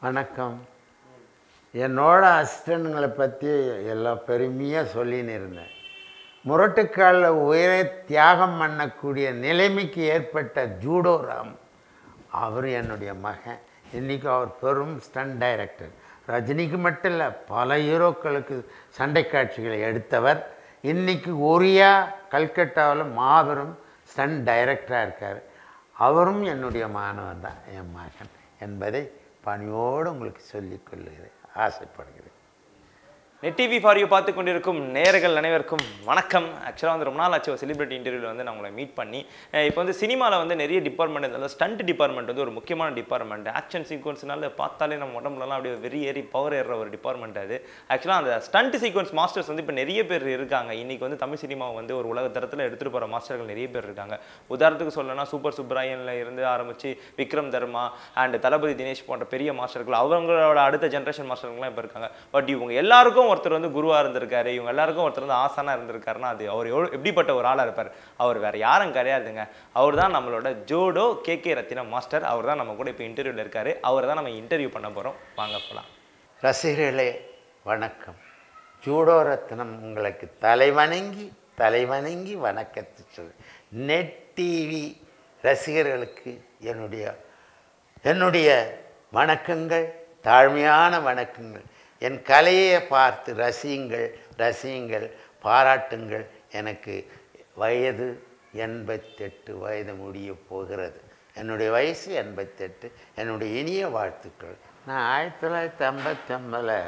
வணக்கம். என்னோட அசிஸ்டண்ட்டுங்களை பற்றி எல்லாம் பெருமையாக சொல்லின்னு இருந்தேன். முரட்டுக்காலில் உயிரை தியாகம் பண்ணக்கூடிய நிலைமைக்கு ஏற்பட்ட ஜூடோ ராம் அவர் என்னுடைய மகன். இன்றைக்கி அவர் பெரும் ஸ்டண்ட் டைரக்டர். ரஜினிக்கு மட்டும் இல்லை, பல ஹீரோக்களுக்கு சண்டை காட்சிகளை எடுத்தவர். இன்றைக்கி ஒரியா கல்கட்டாவில் மாபெரும் ஸ்டண்ட் டைரக்டராக இருக்கார். அவரும் என்னுடைய மாணவன் தான், என் மகன் என்பதை பணியோடு உங்களுக்கு சொல்லிக்கொள்கிறேன், ஆசைப்படுகிறேன். நெட் டிவி ஃபார் யூ பார்த்து கொண்டிருக்கும் நேயர்கள் அனைவருக்கும் வணக்கம். ஆக்சுவலாக வந்து ரொம்ப நாள் ஆச்சு ஒரு செலிபிரிட்டி இன்டர்வியூவில் வந்து நான் உங்களை மீட் பண்ணி. இப்போ வந்து சினிமாவில் வந்து நிறைய டிபார்ட்மெண்ட், அதாவது ஸ்டண்ட் டிபார்ட்மெண்ட் வந்து ஒரு முக்கியமான டிபார்ட்மெண்ட். ஆக்ஷன் சீக்வன்ஸ்னால பார்த்தாலே நம்ம உடம்புலலாம் அப்படியே வெறி ஏறி பவர் ஏறுற ஒரு டிபார்ட்மெண்ட் அது. ஆக்சுவலாக அந்த ஸ்டண்ட் சீக்வன்ஸ் மாஸ்டர்ஸ் வந்து இப்போ நிறைய பேர் இருக்காங்க. இன்றைக்கி வந்து தமிழ் சினிமாவை வந்து ஒரு உலக தரத்தில் எடுத்துகிட்டு போகிற மாஸ்டர்கள் நிறைய பேர் இருக்காங்க. உதாரணத்துக்கு சொல்லணும்னா சுப்பராயனில் இருந்து ஆரம்பித்து விக்ரம் தர்மா அண்ட் தளபதி தினேஷ் போன்ற பெரிய மாஸ்டர்கள், அவங்களோட அடுத்த ஜென்ரேஷன் மாஸ்டர்கள்லாம் இப்போ இருக்காங்க. பட் இவங்க எல்லாருக்கும் ஒருத்தர் வந்து குருவா இருந்திருக்காரு, இவங்க எல்லாருக்கும் ஒருத்தர் வந்து ஆசானா இருந்திருக்காருன்னா அது அவர் எப்படிப்பட்ட ஒரு ஆளா இருப்பார்? அவர் வேற யாரும் கிடையாதுங்க, அவர் தான் நம்மளோட ஜூடோ K.K.Rathnam மாஸ்டர். அவர் தான் நம்ம கூட இப்போ இன்டர்வியூல இருக்காரு. அவர் தான் நம்ம இன்டர்வியூ பண்ண போறோம். வாங்க போலாம். ரசிகர்களே வணக்கம். ஜூடோ ரத்னம் உங்களுக்கு தலைவணங்கி வணக்கத்தை சொல்லு. நெட் டிவி ரசிகர்களுக்கு என்னுடைய வணக்கங்கள், தாழ்மையான வணக்கங்கள். என் கலையை பார்த்து ரசியுங்கள், பாராட்டுங்கள். எனக்கு வயது 88 வயது முடிய போகிறது. என்னுடைய வயசு 88. என்னுடைய இனிய வாழ்த்துக்கள். நான் 1959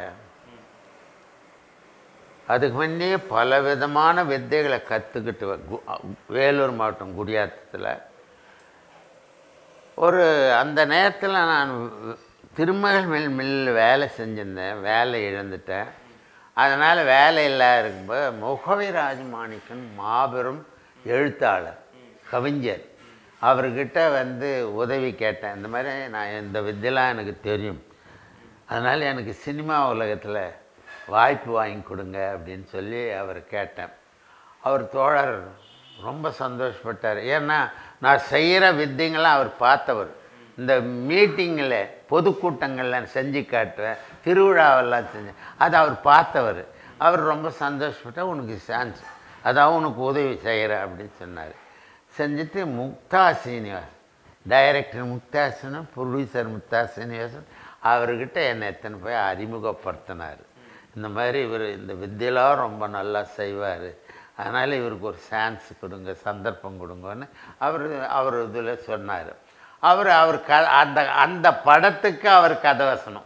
அதுக்கு முன்னே பல விதமான வித்தைகளை கற்றுக்கிட்டு வேலூர் மாவட்டம் குடியாத்தத்தில் அந்த நேரத்தில் நான் திருமகள் மில்லில் வேலை செஞ்சுருந்தேன். வேலை இழந்துட்டேன். அதனால் வேலை இல்லாத இருக்கும்போது முகவை ராஜமாணிக்கன் மாபெரும் எழுத்தாளர், கவிஞர், அவர்கிட்ட வந்து உதவி கேட்டேன். இந்த மாதிரி நான் இந்த வித்தையெல்லாம் எனக்கு தெரியும், அதனால் எனக்கு சினிமா உலகத்தில் வாய்ப்பு வாங்கி கொடுங்க அப்படின்னு சொல்லி அவர் கேட்டேன். அவர் தோழர் ரொம்ப சந்தோஷப்பட்டார். ஏன்னா நான் செய்கிற வித்தைங்களாம் அவர் பார்த்தவர். இந்த மீட்டிங்கில் பொதுக்கூட்டங்களில் செஞ்சு காட்டுவேன், திருவிழாவெல்லாம் செஞ்சேன், அது அவர் பார்த்தவர். அவர் ரொம்ப சந்தோஷப்பட்டால் உனக்கு சான்ஸ், அதாவது உனக்கு உதவி செய்கிறேன் அப்படின்னு சொன்னார். செஞ்சுட்டு முக்தா சீனிவாசன், டைரக்டர் முக்தா சீனிவாசன், ப்ரொடியூசர் முக்தா சீனிவாசன், அவர்கிட்ட என்னை எத்தனை போய் அறிமுகப்படுத்தினார். இந்த மாதிரி இவர் இந்த வித்தியெல்லாம் ரொம்ப நல்லா செய்வார், அதனால் இவருக்கு ஒரு சான்ஸ் கொடுங்க, சந்தர்ப்பம் கொடுங்கன்னு அவர் இதில் சொன்னார். அவர் அந்த படத்துக்கு அவர் கதை வசனம்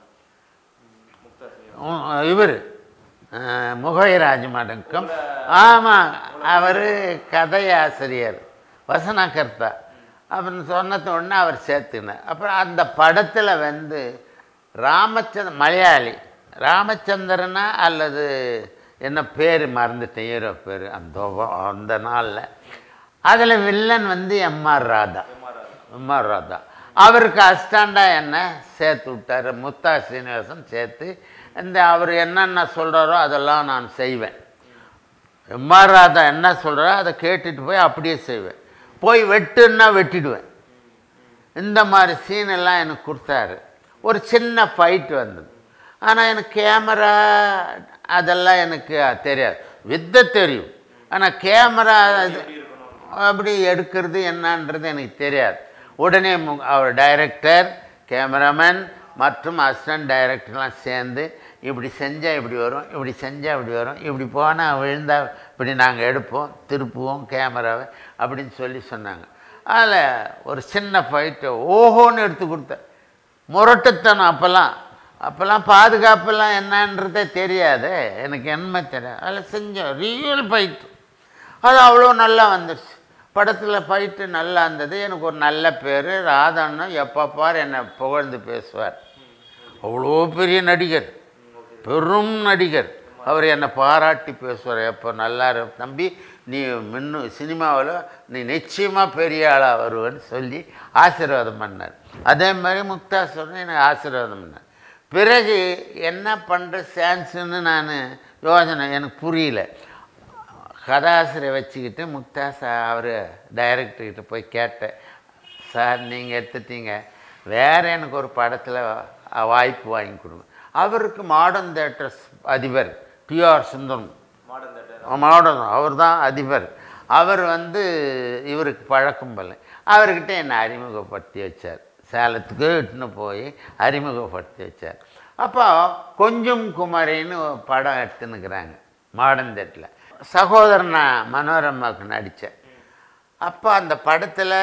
இவர் முகவை ராஜமாணிக்கம். ஆமாம், அவர் கதையாசிரியர், வசனகர்த்தா. அப்படின்னு சொன்னது உடனே அவர் சேர்த்துக்கினார். அப்புறம் அந்த படத்தில் வந்து மலையாளி ராமச்சந்திரனா அல்லது என்ன பேர் மறந்துட்டேன், ஹீரோ பேர். அந்த நாளில் அதில் வில்லன் வந்து எம்ஆர் ராதா. அவருக்கு அஸ்டாண்டாக என்ன சேர்த்து விட்டார். முக்தா சீனிவாசன் சேர்த்து அவர் என்னென்ன சொல்கிறாரோ அதெல்லாம் நான் செய்வேன். எம்ஆர் ராதா என்ன சொல்கிறாரோ அதை கேட்டுட்டு போய் அப்படியே செய்வேன். போய் வெட்டுன்னா வெட்டிடுவேன். இந்த மாதிரி சீனெல்லாம் எனக்கு கொடுத்தாரு. ஒரு சின்ன ஃபைட் வந்தது. ஆனால் எனக்கு கேமரா அதெல்லாம் எனக்கு தெரியாது. வித்தை தெரியும், ஆனால் கேமரா அப்படி எடுக்கிறது என்னன்றது எனக்கு தெரியாது. உடனே அவர் டைரக்டர், கேமராமேன் மற்றும் அசிஸ்டன்ட் டைரக்டர்லாம் சேர்ந்து இப்படி செஞ்சால் இப்படி வரும், இப்படி செஞ்சால் இப்படி வரும், இப்படி போனால் விழுந்தால் இப்படி நாங்கள் எடுப்போம், திருப்புவோம் கேமராவை அப்படின்னு சொல்லி சொன்னாங்க. அதில் ஒரு சின்ன ஃபைட்டு ஓஹோன்னு எடுத்து கொடுத்தேன். முரட்டுத்தனம் அப்போல்லாம் பாதுகாப்பெல்லாம் என்னன்றதே தெரியாது, எனக்கு என்ன தெரியாது. அதில் செஞ்சோம் ரியல் ஃபைட்டு. அது அவ்வளோ நல்லா வந்துடுச்சு. படத்தில் ஃபைட்டு நல்லா இருந்தது. எனக்கு ஒரு நல்ல பேர். ராதான்னா எப்போ பார் என்னை புகழ்ந்து பேசுவார். அவ்வளோ பெரிய நடிகர், பெரும் நடிகர். அவர் என்னை பாராட்டி பேசுவார். எப்போ நல்லா தம்பி, நீ இன்னும் சினிமாவில் நீ நிச்சயமாக பெரிய ஆளாக வருவேன்னு சொல்லி ஆசீர்வாதம் பண்ணார். அதே மாதிரி முக்தா சொன்ன எனக்கு ஆசீர்வாதம் பண்ணார். பிறகு என்ன பண்ணுற சான்ஸுன்னு நான் யோசனை எனக்கு புரியல. கதாசிரியர் வச்சுக்கிட்டு முக்தா அவர் டைரக்டர்கிட்ட போய் கேட்டேன், சார் நீங்கள் எடுத்துட்டீங்க, வேறு எனக்கு ஒரு படத்தில் வாய்ப்பு வாங்கி கொடுங்க. அவருக்கு மாடர்ன் தேட்டர்ஸ் அதிபர் டிஆர் சுந்தரம், மாடர்ன் அவர் தான் அதிபர். அவர் வந்து இவருக்கு பழக்கம் போல அவர்கிட்ட என்னை அறிமுகப்படுத்தி வச்சார். சேலத்துக்கு இட்டுன்னு போய் அறிமுகப்படுத்தி வச்சார். அப்போ கொஞ்சம் குமரின்னு படம் எடுத்துன்னுக்குறாங்க மாடர்ன் தேட்டரில். சகோதரன் மனோரமாவுக்கு நடித்தேன். அப்போ அந்த படத்தில்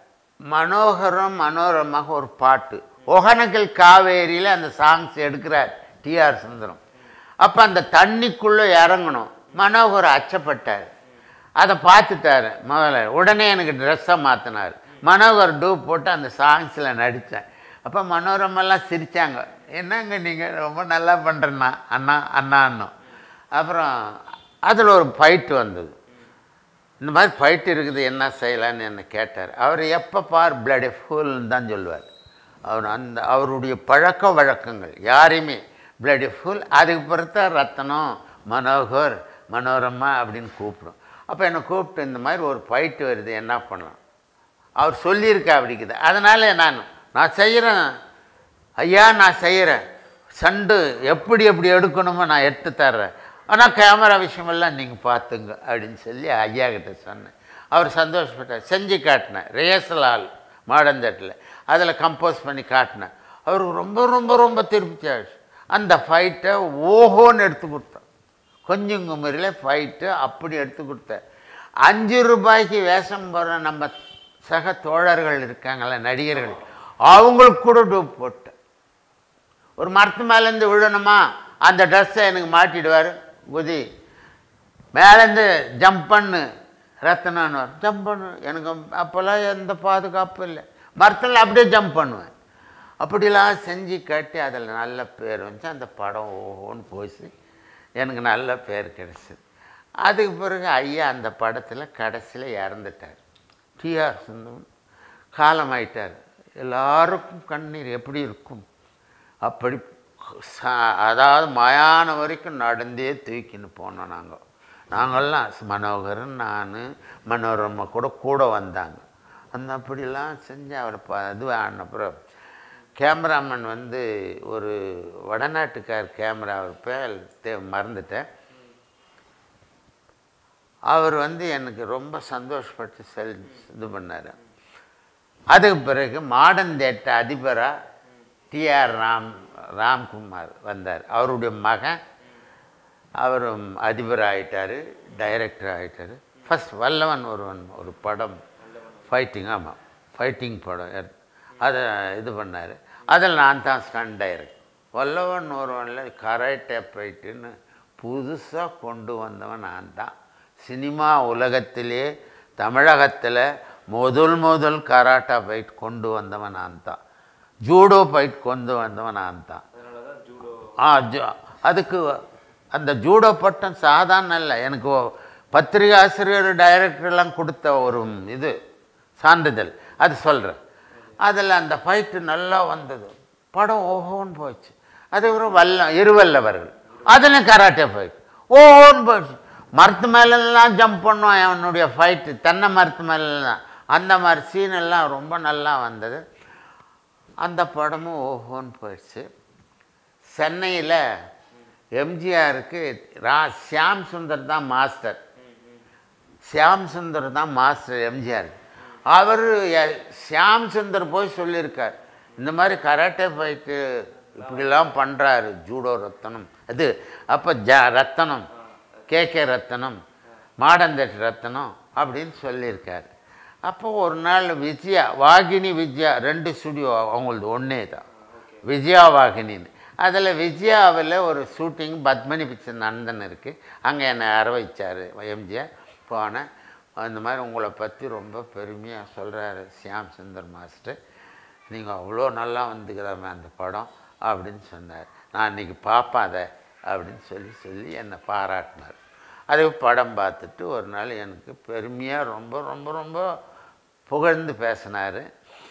மனோரமாக ஒரு பாட்டு ஒகனக்கல் காவேரியில் அந்த சாங்ஸ் எடுக்கிறார் டிஆர் சுந்தரம். அப்போ அந்த தண்ணிக்குள்ளே இறங்கணும். மனோகர் அச்சப்பட்டார். அதை பார்த்துட்டார் முதல்ல. உடனே எனக்கு ட்ரெஸ்ஸை மாற்றினார். மனோகர் டூப் போட்டு அந்த சாங்ஸில் நடித்தேன். அப்போ மனோரமெல்லாம் சிரித்தாங்க. என்னங்க நீங்கள் ரொம்ப நல்லா பண்ணுறேண்ணா அண்ணான்னும். அப்புறம் அதில் ஒரு ஃபைட்டு வந்தது. இந்த மாதிரி ஃபைட்டு இருக்குது, என்ன செய்யலான்னு என்னை கேட்டார். அவர் எப்போ பார் பிளட் ஃபுல்னு தான் சொல்லுவார். அவருடைய பழக்க வழக்கங்கள் யாரையுமே பிளட் ஃபுல், அதுக்கு பிறகு ரத்தனம் மனோகர் மனோரமா அப்படின்னு கூப்பிடும். அப்போ என்னை கூப்பிட்டு இந்த மாதிரி ஒரு ஃபைட்டு வருது, என்ன பண்ணலாம்? அவர் சொல்லியிருக்கா அப்படிக்குது. அதனால் நான் செய்கிறேன் ஐயா, நான் செய்கிறேன். சண்டு எப்படி எடுக்கணுமோ நான் எடுத்து தர்றேன். ஆனால் கேமரா விஷயமெல்லாம் நீங்கள் பார்த்துங்க அப்படின்னு சொல்லி ஐயா கிட்ட சொன்னேன். அவர் சந்தோஷப்பட்டார். செஞ்சு காட்டினேன். ரிஹர்சல் ஹால் மாடர்ன் தேட்டரில் அதில் கம்போஸ் பண்ணி காட்டினேன். அவருக்கு ரொம்ப ரொம்ப ரொம்ப திருப்தி ஆகிடுச்சு. அந்த ஃபைட்டை ஓஹோன்னு எடுத்து கொடுத்தேன். கொஞ்சம் குமரியில் ஃபைட்டு அப்படி எடுத்து கொடுத்தேன். 5 ரூபாய்க்கு வேஷம் போடுற நம்ம சக தோழர்கள் இருக்காங்கள நடிகர்கள், அவங்களுக்கு கூட டூப் போட்டேன். ஒரு மரத்து மேலேருந்து விழணுமா, அந்த ட்ரெஸ்ஸை எனக்கு மாட்டிடுவார். குதி மேலேருந்து ஜம்ப் பண்ணு ரத்தனான்னு ஜம்ப் பண்ணு. எனக்கு அப்போல்லாம் எந்த பாதுகாப்பும் இல்லை. மரத்தில் அப்படியே ஜம்ப் பண்ணுவேன். அப்படிலாம் செஞ்சு காட்டி அதில் நல்ல பேர் வந்துச்சு. அந்த படம் ஓஹோன்னு போச்சு. எனக்கு நல்ல பேர் கிடைச்சிது. அதுக்கு பிறகு ஐயா அந்த படத்தில் கடைசியில் இறந்துட்டார். டிஆர் சுந்தரம் காலமாயிட்டார். எல்லாருக்கும் கண்ணீர் எப்படி இருக்கும். அப்படி அதாவது மயான வரைக்கும் நடந்தே தூக்கின்னு போனோம். நாங்கள்லாம் மனோகரன் நான் மனோரமா கூட வந்தாங்க. அந்த அப்படிலாம் செஞ்சு அவர் இது ஆனப்புறம் கேமராமேன் வந்து ஒரு வடநாட்டுக்கார் கேமரா, அவர் பேர் மறந்துட்டேன். அவர் வந்து எனக்கு ரொம்ப சந்தோஷப்பட்டு இது பண்ணார். அதுக்கு பிறகு மாடர்ன் தேட்டர் அதிபராக டிஆர் ராம்குமார் வந்தார். அவருடைய மகன் அவரும் அதிபர் ஆகிட்டார், டைரக்டர் ஆகிட்டார். ஃபஸ்ட் வல்லவன் ஒரு படம் ஃபைட்டிங், ஆமாம் ஃபைட்டிங் படம் அதை இது பண்ணார். அதில் நான் தான் ஸ்டண்ட் டைரக்டர். வல்லவன் ஒருவனில் கராட்டே ஃபைட்டுன்னு புதுசாக கொண்டு வந்தவன் நான் தான். சினிமா உலகத்திலே தமிழகத்தில் முதல் கராட்டா ஃபைட் கொண்டு வந்தவன் நான் தான். ஜூடோ ஃபைட் கொண்டு வந்தவன் நான் தான். அதுக்கு அந்த ஜூடோ பட்டம் சாதாரண இல்லை. எனக்கு பத்திரிகை ஆசிரியர் டைரக்டர்லாம் கொடுத்த ஒரு இது சான்றிதழ், அது சொல்கிறேன். அதில் அந்த ஃபைட்டு நல்லா வந்தது. படம் ஓஹோன்னு போச்சு. அதுக்கப்புறம் இருவல்லவர்கள் அதில் கராட்டே ஃபைட் ஓஹோன்னு போச்சு. மரத்து மேலெல்லாம் ஜம்ப் பண்ணுவான் அவனுடைய ஃபைட்டு, தென்னை மரத்து மேலெல்லாம். அந்த மாதிரி சீனெல்லாம் ரொம்ப நல்லா வந்தது. அந்த படமும் ஓஹோன்னு போயிடுச்சு. சென்னையில் எம்ஜிஆருக்கு ஷியாம் சுந்தர் தான் மாஸ்டர். ஷியாம் சுந்தர் தான் மாஸ்டர் எம்ஜிஆர். அவர் ஷியாம் சுந்தர் போய் சொல்லியிருக்கார், இந்த மாதிரி கராட்டே ஃபைட்டு இப்படிலாம் பண்ணுறாரு ஜூடோ ரத்தனம். அது அப்போ ரத்தனம் K.K.Rathnam மாடர்ன் தேட்டர் ரத்தனம் அப்படின்னு சொல்லியிருக்கார். அப்போ ஒரு நாள் வாகினி விஜயா 2 ஸ்டுடியோ அவங்களது ஒன்றே தான், விஜயா வாகினின்னு. அதில் விஜயாவில் ஒரு ஷூட்டிங் பத்மினி பிக்சர் நந்தன் இருக்குது. அங்கே என்னை அரவணைச்சார் எம்ஜிஆர். போனேன். அந்த மாதிரி உங்களை பற்றி ரொம்ப பெருமையாக சொல்கிறாரு ஷியாம் சுந்தர் மாஸ்டர், நீங்கள் அவ்வளோ நல்லா வந்துக்கிறாமே அந்த படம் அப்படின்னு சொன்னார். நான் இன்றைக்கி பார்ப்பேன் அதை அப்படின்னு சொல்லி என்னை பாராட்டினார். அது படம் பார்த்துட்டு ஒரு நாள் எனக்கு பெருமையாக ரொம்ப ரொம்ப ரொம்ப புகழ்ந்து பேசினார்.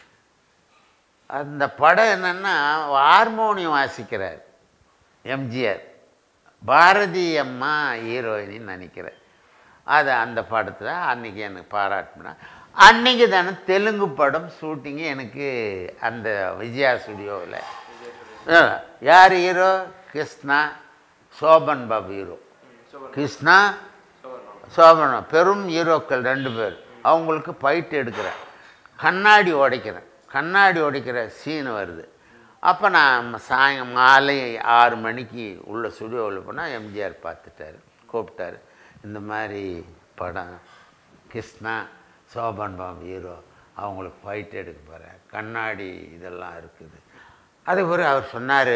அந்த படம் என்னென்னா ஹார்மோனியம் வாசிக்கிறார் எம்ஜிஆர், பாரதி அம்மா ஹீரோயினின்னு நினைக்கிறேன். அது அந்த படத்தில் அன்றைக்கி எனக்கு பாராட்டினா. அன்றைக்கி தானே தெலுங்கு படம் ஷூட்டிங்கு எனக்கு அந்த விஜயா ஸ்டுடியோவில். யார் ஹீரோ? கிருஷ்ணா, சோபன் பாபு ஹீரோ. கிருஷ்ணா, சோபன் பெரும் ஹீரோக்கள் 2 பேர். அவங்களுக்கு ஃபைட் எடுக்கிறேன், கண்ணாடி உடைக்கிற சீன் வருது. அப்போ நான் மாலை 6 மணிக்கு உள்ள ஸ்டுடியோவில் போனால் எம்ஜிஆர் பார்த்துட்டார், கூப்பிட்டாரு. இந்த மாதிரி படம் கிருஷ்ணா, சோபன் பாபு ஹீரோ, அவங்களுக்கு ஃபைட் எடுக்க போகிறேன், கண்ணாடி இதெல்லாம் இருக்குது. அது பிறகு அவர் சொன்னார்,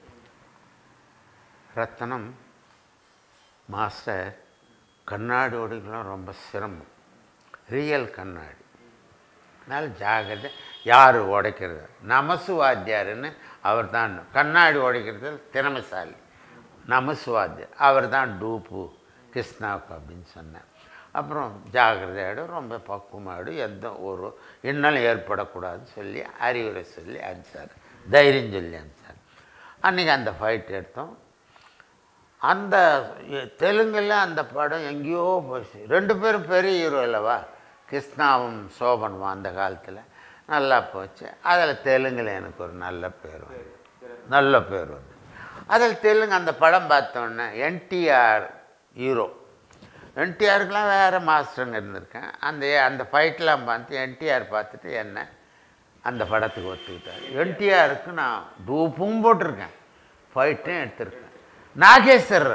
ரத்னம் மாஸ்டர், கண்ணாடி உடைக்கலாம் ரொம்ப சிரமம், ரியல் கண்ணாடி, அதனால் ஜாகிரதை. யார் உடைக்கிறது? நமசு வாத்தியாருன்னு அவர் தான் கண்ணாடி உடைக்கிறது திறமைசாலி. நமசு வாத்தியார் அவர் தான் டூப்பு கிருஷ்ணாவுக்கு அப்படின்னு சொன்னேன். அப்புறம் ஜாகிரதையோடு ரொம்ப பக்குவமாடு, எந்த ஒரு இன்னலும் ஏற்படக்கூடாதுன்னு சொல்லி அறிவுரை சொல்லி அனுப்பிச்சார், தைரியம் சொல்லி அனுப்பிச்சார். அன்றைக்கி அந்த ஃபைட் எடுத்தோம். அந்த தெலுங்கில் அந்த படம் எங்கேயோ போச்சு. 2 பேரும் பெரிய ஹீரோ இல்லவா, கிருஷ்ணாவும் சோபனும் அந்த காலத்தில். நல்லா போச்சு. அதில் தெலுங்கில் எனக்கு ஒரு நல்ல பேர் வந்து அதில் தெலுங்கு அந்த படம் பார்த்தோன்னே என்டிஆர் ஹீரோ. என்டிஆருக்கெலாம் வேறு மாஸ்டருங்க இருந்திருக்கேன். அந்த ஃபைட்லாம் பார்த்து என்டிஆர் பார்த்துட்டு என்ன அந்த படத்துக்கு ஒத்துக்கிட்டார். என்டிஆருக்கு நான் டூப்பும் போட்டிருக்கேன், ஃபைட்டும் எடுத்திருக்கேன். நாகேஸ்வர்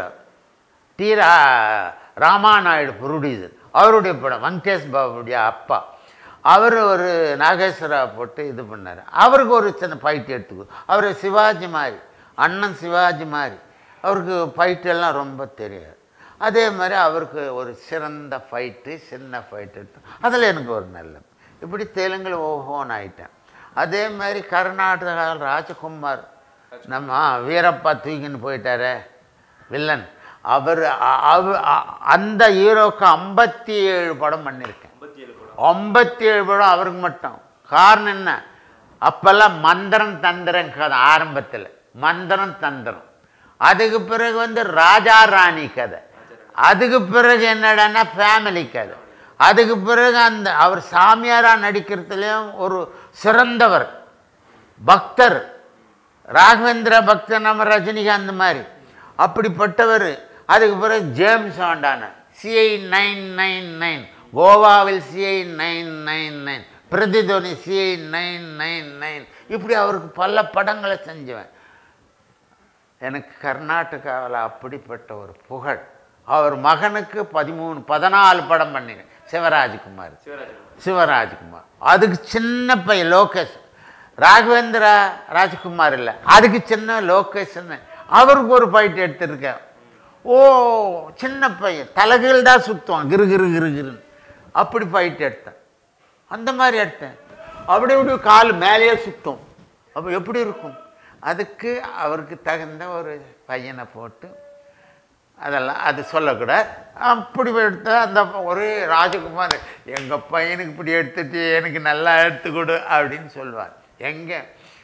ராமாநாயுடு ப்ரொடியூசர், அவருடைய படம் வெங்கடேஷ் பாபுடைய அப்பா, அவர் ஒரு நாகேஸ்வரா போட்டு இது பண்ணார். அவருக்கு ஒரு சின்ன ஃபைட் எடுத்துக்கோ. அவர் சிவாஜி மாதிரி, அண்ணன் சிவாஜி மாதிரி, அவருக்கு ஃபைட்டெல்லாம் ரொம்ப தெரியாது. அதே மாதிரி அவருக்கு ஒரு சிறந்த ஃபைட்டு, சின்ன ஃபைட் எடுத்து அதில் எனக்கு ஒரு நல்ல. இப்படி தெலுங்கில் ஓஹோன்னு ஆகிட்டேன். அதே மாதிரி கர்நாடகாவில் ராஜகுமார், நம்ம வீரப்பா தூக்கின்னு போயிட்டாரே வில்லன், அவர் அந்த ஹீரோவுக்கு 57 படம் பண்ணியிருக்கேன். 57 படம் அவருக்கு மட்டும். காரணம் என்ன? அப்போல்லாம் மந்திரம் தந்திரம் கதை, ஆரம்பத்தில் மந்திரம் தந்திரம், அதுக்கு பிறகு வந்து ராஜா ராணி கதை, அதுக்கு பிறகு என்னடான்னா ஃபேமிலி கதை, அதுக்கு பிறகு அந்த அவர் சாமியாராக நடிக்கிறதுலேயும் ஒரு சிறந்தவர், பக்தர், ராகவேந்திர பக்தர், நம்ம ரஜினிகாந்த் மாதிரி அப்படிப்பட்டவர். அதுக்கு பிறகு ஜேம்ஸ் பாண்டான CI 999, கோவாவில் CI 999, பிரதித்வனி CI 999, இப்படி அவருக்கு பல படங்களை செஞ்சுவேன். எனக்கு கர்நாடகாவில் அப்படிப்பட்ட ஒரு புகழ். அவர் மகனுக்கு 14 படம் பண்ணினேன். சிவராஜ்குமார் அதுக்கு சின்ன பையன் லோகேஷ், ராகவேந்திரா ராஜ்குமார் இல்லை, அதுக்கு சின்ன லோகேஷ்ன்னு அவருக்கு ஒரு ஃபைட் எடுத்துருக்கேன். ஓ சின்ன பையன் தலைகள் தான் சுற்றுவான், கிருகிருன்னு அப்படி ஃபைட் எடுத்தேன். அந்த மாதிரி எடுத்தேன். அப்படி இப்படி கால் மேலேயே சுற்றும். அப்போ எப்படி இருக்கும்? அதுக்கு அவருக்கு தகுந்த ஒரு பையனை போட்டு அதெல்லாம் அது சொல்லக்கூடாது. அப்படி எடுத்த அந்த ஒரு ராஜகுமார், எங்கள் பையனுக்கு இப்படி எடுத்துட்டு எனக்கு நல்லா எடுத்துக்கொடு அப்படின்னு சொல்லுவார். எங்கே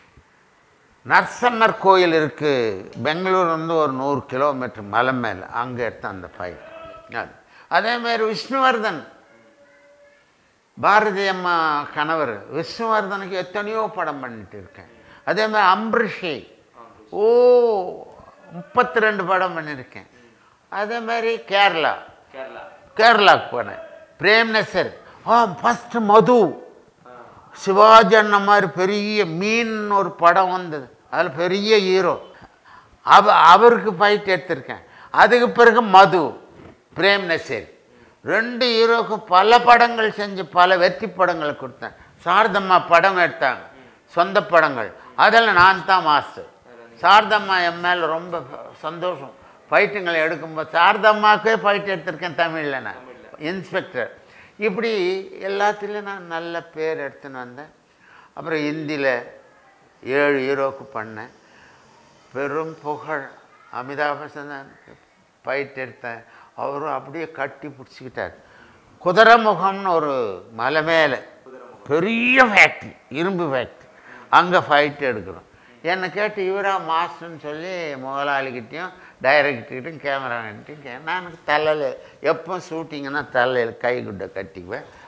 நரசம்மர் கோயில் இருக்குது, பெங்களூர் வந்து ஒரு 100 கிலோமீட்டர் மலை மேலே, அங்கே எடுத்த அந்த ஃபைட். அதேமாதிரி விஷ்ணுவர்தன், பாரதி அம்மா கணவர் விஷ்ணுவர்தனுக்கு எத்தனையோ படம் பண்ணிட்டு இருக்கேன். அதேமாதிரி அம்பரிஷி 32 படம் பண்ணியிருக்கேன். அதே மாதிரி கேரளாவுக்கு போனேன். பிரேம் நசர், ஃபஸ்ட்டு மது, சிவாஜி அண்ணா மாதிரி பெரிய மீன் ஒரு படம் வந்தது, அதில் பெரிய ஹீரோ, அவருக்கு ஃபைட் எடுத்திருக்கேன். அதுக்கு பிறகு மது, பிரேம் நசீர் 2 ஹீரோக்கு பல படங்கள் செஞ்சு பல வெற்றி படங்கள் கொடுத்தேன். சாரதம்மா படம் எடுத்தாங்க, சொந்த படங்கள், அதில் நான் தான் மாஸ்டர். சாரதம்மா என் மேலே ரொம்ப சந்தோஷம். ஃபைட்டுங்களை எடுக்கும்போது சாரதம்மாவுக்கே ஃபைட் எடுத்திருக்கேன் தமிழில், நான் இன்ஸ்பெக்டர். இப்படி எல்லாத்துலேயும் நான் நல்ல பேர் எடுத்துன்னு வந்தேன். அப்புறம் ஹிந்தியில் 7 ஹீரோவுக்கு பண்ணேன், பெரும் புகழ். அமிதாப் பச்சன் ஃபைட் எடுத்தேன், அவரும் அப்படியே கட்டி பிடிச்சிக்கிட்டார். குதிரை முகம்னு ஒரு மலை மேலே பெரிய ஃபேக்ட்ரி, இரும்பு ஃபேக்ட்ரி, அங்கே ஃபைட் எடுக்கிறோம். என்னை கேட்டு இவரா மாஸ்டர்னு சொல்லி முதலாளிகிட்டையும் டைரக்டர்கிட்டையும் கேமராகிட்டையும் நான் தலையில் எப்போ ஷூட்டிங்கன்னா தலையில் கைகுட்டை கட்டிக்குவேன்,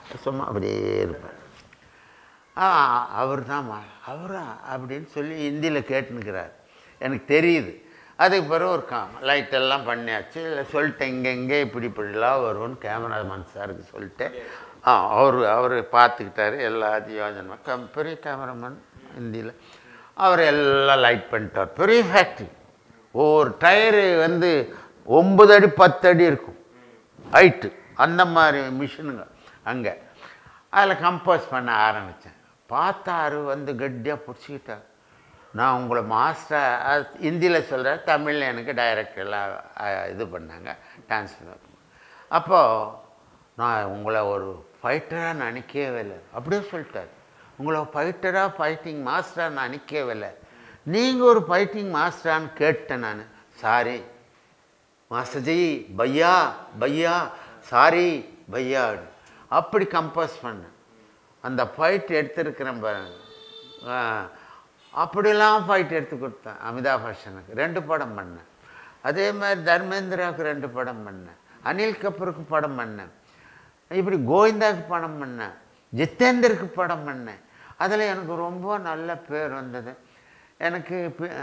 சும்மா அப்படியே இருப்பார். அவர் தான்மா அவரா அப்படின்னு சொல்லி ஹிந்தியில் கேட்டுனுக்கிறார். எனக்கு தெரியுது. அதுக்கு பிறகு ஒரு லைட்டெல்லாம் பண்ணியாச்சு. இல்லை சொல்லிட்டேன் இங்கே இப்படிலாம் வரும்னு கேமராமேன் சாருக்கு சொல்லிட்டு அவர் பார்த்துக்கிட்டாரு எல்லாத்தையும் யோஜனை. பெரிய கேமராமேன் ஹிந்தியில் அவர் எல்லாம் லைட் பண்ணிட்டார். பெரிய ஃபேக்ட்ரி. ஒரு டயரு வந்து 9 அடி 10 அடி இருக்கும் ஹைட்டு. அந்த மாதிரி மிஷினுங்க அங்கே. அதில் கம்போஸ் பண்ண ஆரம்பித்தேன். பார்த்தாரு வந்து கட்டியாக பிடிச்சிக்கிட்டார். நான் உங்களை மாஸ்டர் ஹிந்தியில் சொல்கிறேன், தமிழில் எனக்கு டைரக்டர்லாம் இது பண்ணாங்க ட்ரான்ஸ்ஃபர். அப்போது நான் உங்களை ஒரு ஃபைட்டராக நினைக்கவே இல்லை அப்படியே சொல்லிட்டார். உங்களை ஃபைட்டராக ஃபைட்டிங் மாஸ்டராக நினைக்கவே இல்லை. நீங்கள் ஒரு ஃபைட்டிங் மாஸ்டரான்னு கேட்டேன் நான். சாரி மாஸ்டர்ஜி பையா பையா சாரி பையா அப்படி கம்போஸ் பண்ணேன். அந்த ஃபைட் எடுத்துருக்கிறேன் பாருங்க. அப்படிலாம் ஃபைட் எடுத்து கொடுத்தேன். அமிதாப் பச்சனுக்கு 2 படம் பண்ணேன். அதே மாதிரி தர்மேந்திராவுக்கு 2 படம் பண்ணேன். அனில் கபூருக்கு படம் பண்ணேன். இப்படி கோவிந்தாவுக்கு படம் பண்ணேன். ஜித்தேந்தருக்கு படம் பண்ணேன். அதில் எனக்கு ரொம்ப நல்ல பேர் வந்தது. எனக்கு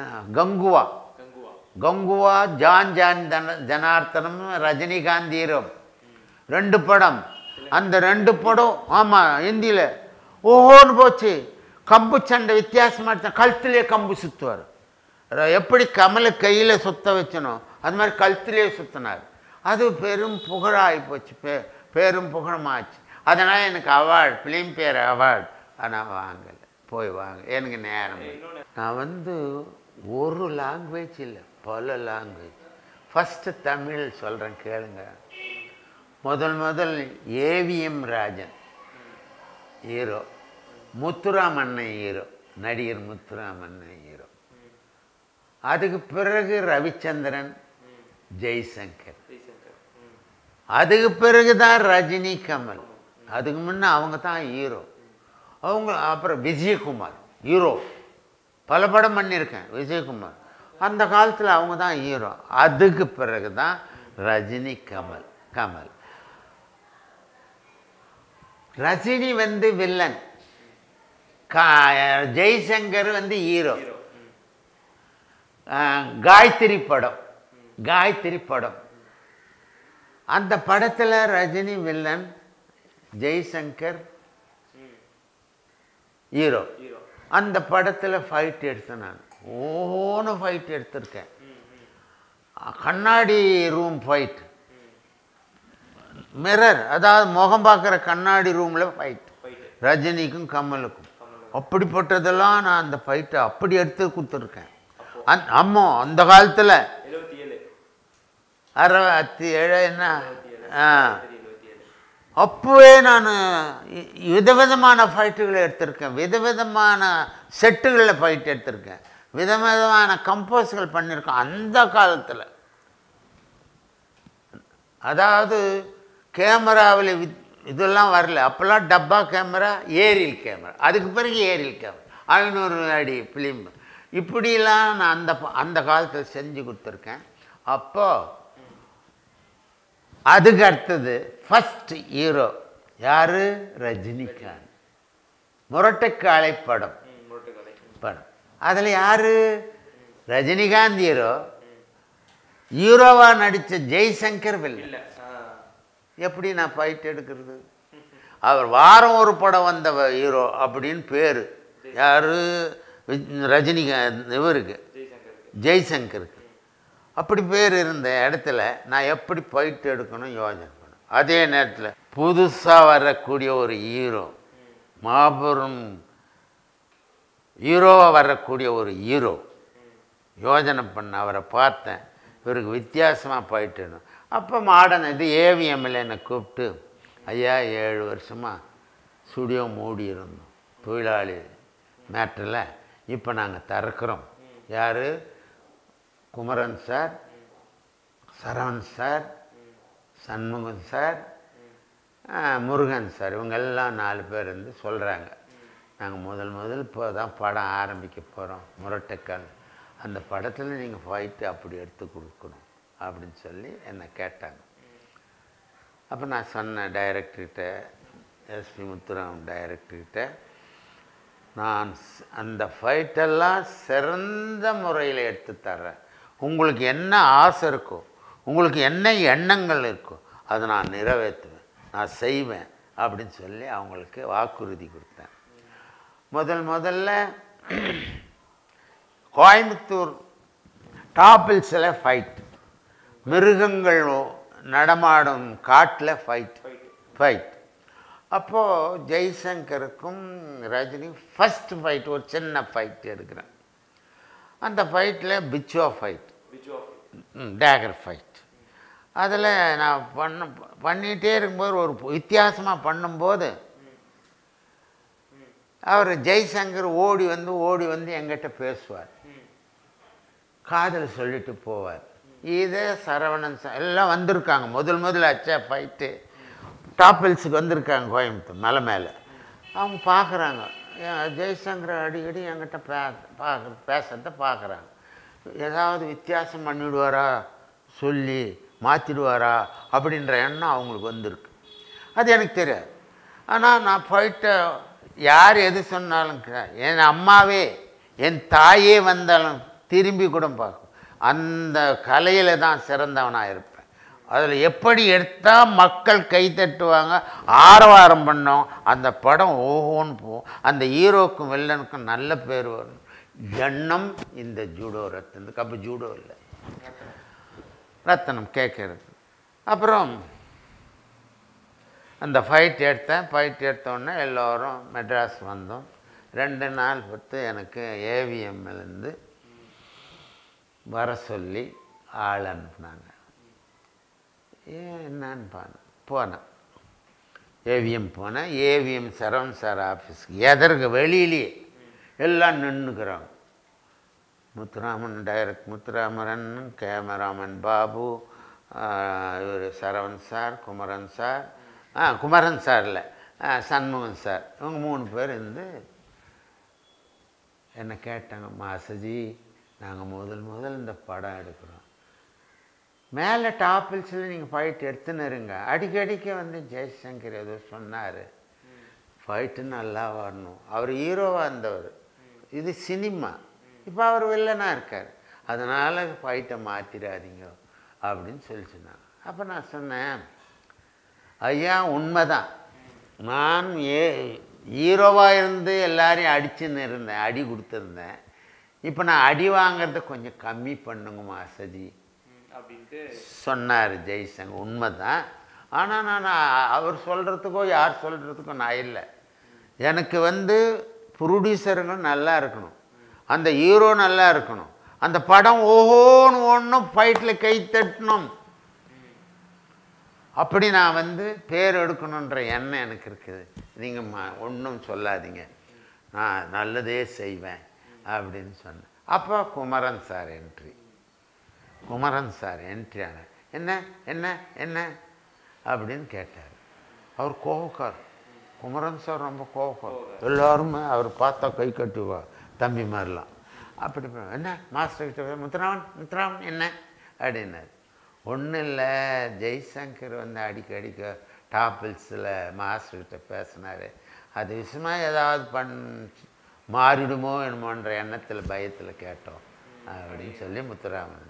கங்குவா ஜான் ஜனார்த்தனம் ரஜினிகாந்த் ஹீரோ 2 படம். அந்த 2 படம் ஆமாம் ஹிந்தியில் ஓஹோன்னு போச்சு. கம்பு சண்டை வித்தியாசமாக எடுத்தேன். கழுத்துலேயே கம்பு சுற்றுவார். எப்படி கமலை கையில் சுற்ற வச்சனோ அது மாதிரி கழுத்துலேயே சுற்றினார். அது பெரும் புகழாகி போச்சு. பேரும் புகழமாச்சு. அதனால் எனக்கு அவார்டு ஃபிலிம்பேர் அவார்டு ஆனால் வாங்கலை. போய் வாங்க எனக்கு நேரம். நான் வந்து ஒரு லாங்குவேஜ் இல்லை பல லாங்குவேஜ். ஃபஸ்ட்டு தமிழ் சொல்கிறேன் கேளுங்க. முதல் ஏவிஎம் ராஜன் ஹீரோ, முத்துராமண்ணன் ஹீரோ, நடிகர் முத்துராமண்ணன் ஹீரோ. அதுக்கு பிறகு ரவிச்சந்திரன், ஜெய்சங்கர். அதுக்கு பிறகு தான் ரஜினி, கமல். அதுக்கு முன்னே அவங்க தான் ஹீரோ. அவங்க அப்புறம் விஜயகுமார் ஹீரோ. பல படம் பண்ணியிருக்கேன் விஜயகுமார். அந்த காலத்தில் அவங்க தான் ஹீரோ. அதுக்கு பிறகு தான் ரஜினி, கமல். ரஜினி வந்து வில்லன், ஜெய்சங்கர் வந்து ஹீரோ. காயத்ரி படம் அந்த படத்தில் ரஜினி வில்லன், ஜெய்சங்கர் ஹீரோ. அந்த படத்தில் ஃபைட் எடுத்தேன் நான். ஓன்னு ஃபைட் எடுத்திருக்கேன். கண்ணாடி ரூம் ஃபைட், மிரர், அதாவது முகம் பார்க்குற கண்ணாடி ரூமில் ஃபைட் ரஜினிக்கும் கமலுக்கும். அப்படிப்பட்டதெல்லாம் நான் அந்த ஃபைட்டை அப்படி எடுத்து கொடுத்துருக்கேன். ஆமாம் அந்த காலத்தில் 67 என்ன அப்போவே நான் விதவிதமான ஃபைட்டுகளை எடுத்திருக்கேன். விதவிதமான செட்டுகளில் ஃபைட் எடுத்திருக்கேன். விதவிதமான கம்போஸ்கள் பண்ணியிருக்கேன் அந்த காலத்தில். அதாவது கேமராவில் இதெல்லாம் வரல. அப்போல்லாம் டப்பா கேமரா, ஏரியல் கேமரா. அதுக்கு பிறகு ஏரியல் கேமரா 500 அடி ஃபிலிம். இப்படிலாம் நான் அந்த காலத்தில் செஞ்சு கொடுத்துருக்கேன். அப்போது அதுக்கு அடுத்தது ஃபஸ்ட் ஹீரோ யார்? ரஜினிகாந்த். முரட்டுக்காலை படம். அதில் யார்? ரஜினிகாந்த் ஹீரோ. ஹீரோவாக நடித்த ஜெய்சங்கர் வில்லன். எப்படி நான் ஃபைட் எடுக்கிறது? அவர் வாரம் ஒரு படம் வந்த ஹீரோ அப்படின்னு பேர். யார்? ரஜினிகாந்த் இவருக்கு, ஜெய்சங்கருக்கு. அப்படி பேர் இருந்த இடத்துல நான் எப்படி ஃபைட் எடுக்கணும் யோசனை பண்ணேன். அதே நேரத்தில் புதுசாக வரக்கூடிய ஒரு ஹீரோ, மாபெரும் ஹீரோவாக வரக்கூடிய ஒரு ஹீரோ யோஜனை பண்ண. அவரை பார்த்தேன், இவருக்கு வித்தியாசமாக ஃபைட் எடுக்கணும். அப்போ மாடர்ன் இது ஏவிஎம்மில் என்னை கூப்பிட்டு, ஐயா 7 வருஷமாக ஸ்டுடியோ மூடி இருந்தோம் தொழிலாளி மேட்டரில். இப்போ நாங்கள் திறக்கிறோம். யார்? Kumaran sir, Saravan sir, Shanmugan sir, Murugan sir, இவங்கெல்லாம் 4 பேர் இருந்து சொல்கிறாங்க, நாங்கள் முதல் இப்போ தான் படம் ஆரம்பிக்க போகிறோம் முரட்டுக்கால். அந்த படத்தில் நீங்கள் ஃபைட்டு அப்படி எடுத்து கொடுக்கணும் அப்படின்னு சொல்லி என்னை கேட்டாங்க. அப்போ நான் சொன்னேன் டைரக்டர்கிட்ட, எஸ்பி முத்துராமன் டைரக்டர்கிட்ட நான் அந்த ஃபைட்டெல்லாம் சிறந்த முறையில் எடுத்து தர்றேன். உங்களுக்கு என்ன ஆசை இருக்கோ, உங்களுக்கு என்ன எண்ணங்கள் இருக்கோ அதை நான் நிறைவேற்றுவேன், நான் செய்வேன் அப்படின்னு சொல்லி அவங்களுக்கு வாக்குறுதி கொடுத்தேன். முதல்ல கோயம்புத்தூர் டாப்பில்ஸில் ஃபைட், மிருகங்கள் நடமாடும் காட்டில் ஃபைட். அப்போது ஜெய்சங்கருக்கும் ரஜினி ஃபஸ்ட் ஃபைட், ஒரு சின்ன ஃபைட் எடுக்கிறேன். அந்த ஃபைட்டில் பிச்சுவா ஃபைட், டேகர் ஃபைட். அதில் நான் பண்ணிகிட்டே இருக்கும்போது ஒரு வித்தியாசமாக பண்ணும்போது அவர் ஜெய்சங்கர் ஓடி வந்து எங்கிட்ட பேசுவார், காதல் சொல்லிட்டு போவார். இதே சரவணன் எல்லாம் வந்திருக்காங்க, முதல்ல அச்சா ஃபைட்டு டாப்பில்ஸுக்கு வந்திருக்காங்க கோயம்புத்தூர் மலை மேலே. அவங்க பார்க்குறாங்க ஜெய்சங்கர் அடிக்கடி என்கிட்ட பேசுறத பார்க்குறாங்க. ஏதாவது வித்தியாசம் பண்ணிவிடுவாரா, சொல்லி மாற்றிடுவாரா அப்படின்ற எண்ணம் அவங்களுக்கு வந்திருக்கு. அது எனக்கு தெரியாது. ஆனால் நான் ஃபைட்டை யார் எது சொன்னாலும் என் அம்மாவே என் தாயே வந்தாலும் திரும்பி கூட பார்க்கும். அந்த கலையில் தான் சிறந்தவனாக இருப்பேன். அதில் எப்படி எடுத்தால் மக்கள் கை தட்டுவாங்க, ஆரவாரம் பண்ணோம், அந்த படம் ஓஹோன்னு போகும், அந்த ஹீரோக்கும் வில்லனுக்கும் நல்ல பேர் வரும் எண்ணம் இந்த ஜூடோ ரத்தனுக்கு. அப்போ ஜூடோ இல்லை, ரத்தனம் கேட்கறது. அப்புறம் அந்த ஃபைட் எடுத்தோடனே எல்லோரும் மெட்ராஸ் வந்தோம். 2 நாள் பொறுத்து எனக்கு ஏவிஎம்லேருந்து வர சொல்லி ஆள் அனுப்புனாங்க. என்னன்னு போனேன், ஏவிஎம் போனேன். ஏவிஎம் சரவணன் சார் ஆஃபீஸ்க்கு எதற்கு வெளியிலேயே எல்லாம் நின்றுக்கிறாங்க. முத்துராமன், கேமராமேன் பாபு, இவர் சரவணன் சார், குமரன் சார் இல்லை, சண்முகன் சார், இவங்க 3 பேர் இருந்து என்னை கேட்டாங்க, மாசஜி நாங்கள் முதல் இந்த படம் எடுக்கிறோம், மேலே டாப்பில்ஸில் நீங்கள் ஃபைட் எடுத்துன்னு இருங்க, அடிக்கடிக்க வந்து ஜெய்சங்கர் ஏதோ சொன்னார், ஃபைட்டு நல்லா வரணும், அவர் ஹீரோவாக இருந்தவர், இது சினிமா, இப்போ அவர் வில்லனாக இருக்கார், அதனால் ஃபைட்டை மாற்றிடாதீங்க அப்படின்னு சொல்லி சொன்னாங்க. அப்போ நான் சொன்னேன், ஐயா உண்மைதான், நான் ஹீரோவாக இருந்து எல்லாரையும் அடிச்சுன்னு இருந்தேன், அடி கொடுத்துருந்தேன், இப்போ நான் அடி வாங்கிறத கொஞ்சம் கம்மி பண்ணுங்க மாசஜி அப்படின்ட்டு சொன்னார் ஜெய்சங்கர். உண்மைதான், ஆனால் நான் அவர் சொல்கிறதுக்கோ யார் சொல்கிறதுக்கோ நான் இல்லை, எனக்கு ப்ரொடியூசருங்க நல்லா இருக்கணும், அந்த ஹீரோ நல்லா இருக்கணும், அந்த படம் ஓஹோன்னு ஒன்றும் ஃபைட்டில் கை தட்டணும், அப்படி நான் பேர் எடுக்கணுன்ற எண்ணம் எனக்கு இருக்குது, நீங்கள் ஒன்றும் சொல்லாதீங்க, நான் நல்லதே செய்வேன் அப்படின்னு சொன்னேன். அப்போ குமரன் சார் என்ட்ரி ஆனார். என்ன என்ன என்ன அப்படின்னு கேட்டார். அவர் கோவக்கார், குமரன் சார் ரொம்ப கோவக்கார், எல்லோருமே அவர் பார்த்தா கை கட்டுவா தம்பி மாதிரிலாம். அப்படி என்ன மாஸ்டர்கிட்ட முத்துராமன் என்ன அப்படின்னாரு. ஒன்றும் இல்லை, ஜெய்சங்கர் அடிக்க டாப்பில்ஸில் மாஸ்டர்கிட்ட பேசினார், அது விஷயமாக ஏதாவது மாறிடுமோ என்னமோன்ற எண்ணத்தில் பயத்தில் கேட்டோம் அப்படின்னு சொல்லி முத்துராமன்.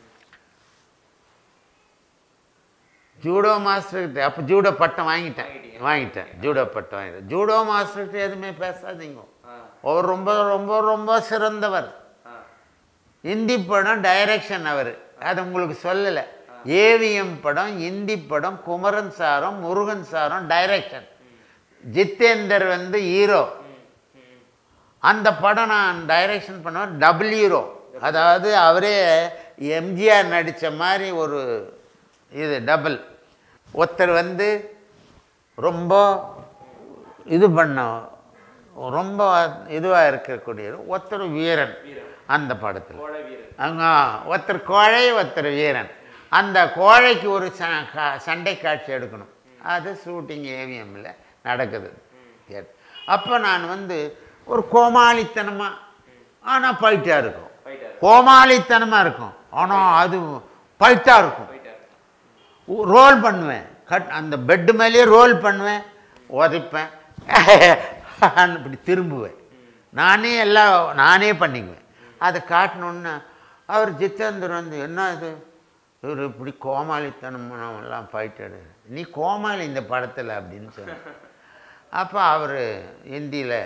ஜூடோ மாஸ்டர்கிட்ட அப்போ ஜூடோ பட்டம் வாங்கிட்டேன் ஜூடோ பட்டம் வாங்கிட்டேன். ஜூடோ மாஸ்டர்கிட்ட எதுவுமே பேசாதீங்க, அவர் ரொம்ப ரொம்ப ரொம்ப சிறந்தவர், ஹிந்தி படம் டைரக்ஷன் அவர், அது உங்களுக்கு சொல்லலை, ஏவிஎம் படம் ஹிந்தி படம், குமரன் சாரும் முருகன் சாரும் டைரக்ஷன், ஜித்தேந்தர் ஹீரோ, அந்த படம் நான் டைரக்ஷன் பண்ணுவேன், டபுள் ஹீரோ, அதாவது அவரே எம்ஜிஆர் நடித்த மாதிரி ஒரு இது டபுள், ஒருத்தர் ரொம்ப இது பண்ண ரொம்ப இதுவாக இருக்கக்கூடிய ஒருத்தர் வீரன் அந்த படத்தில், அங்கே ஒருத்தர் கோழை ஒருத்தர் வீரன், அந்த கோழைக்கு ஒரு சண்டை காட்சி எடுக்கணும், அது ஷூட்டிங் ஏவிஎம்மில் நடக்குது. அப்போ நான் ஒரு கோமாளித்தனமாக, ஆனால் ஃபைட்டாக இருக்கும், கோமாளித்தனமாக இருக்கும், ஆனால் அது ஃபைட்டாக இருக்கும், ரோல் பண்ணுவேன், அந்த பெட்டு மேலேயே ரோல் பண்ணுவேன், உதைப்பேன் இப்படி திரும்புவேன். நானே பண்ணிக்குவேன். அதை காட்டணுன்னு அவர் ஜித்தேந்தர் வந்து என்ன இது இவர் இப்படி கோமாளித்தனம்லாம் ஃபைட் எடுது, நீ கோமாளி இந்த படத்தில் அப்படின்னு சொன்னார். அப்போ அவர் ஹிந்தியில்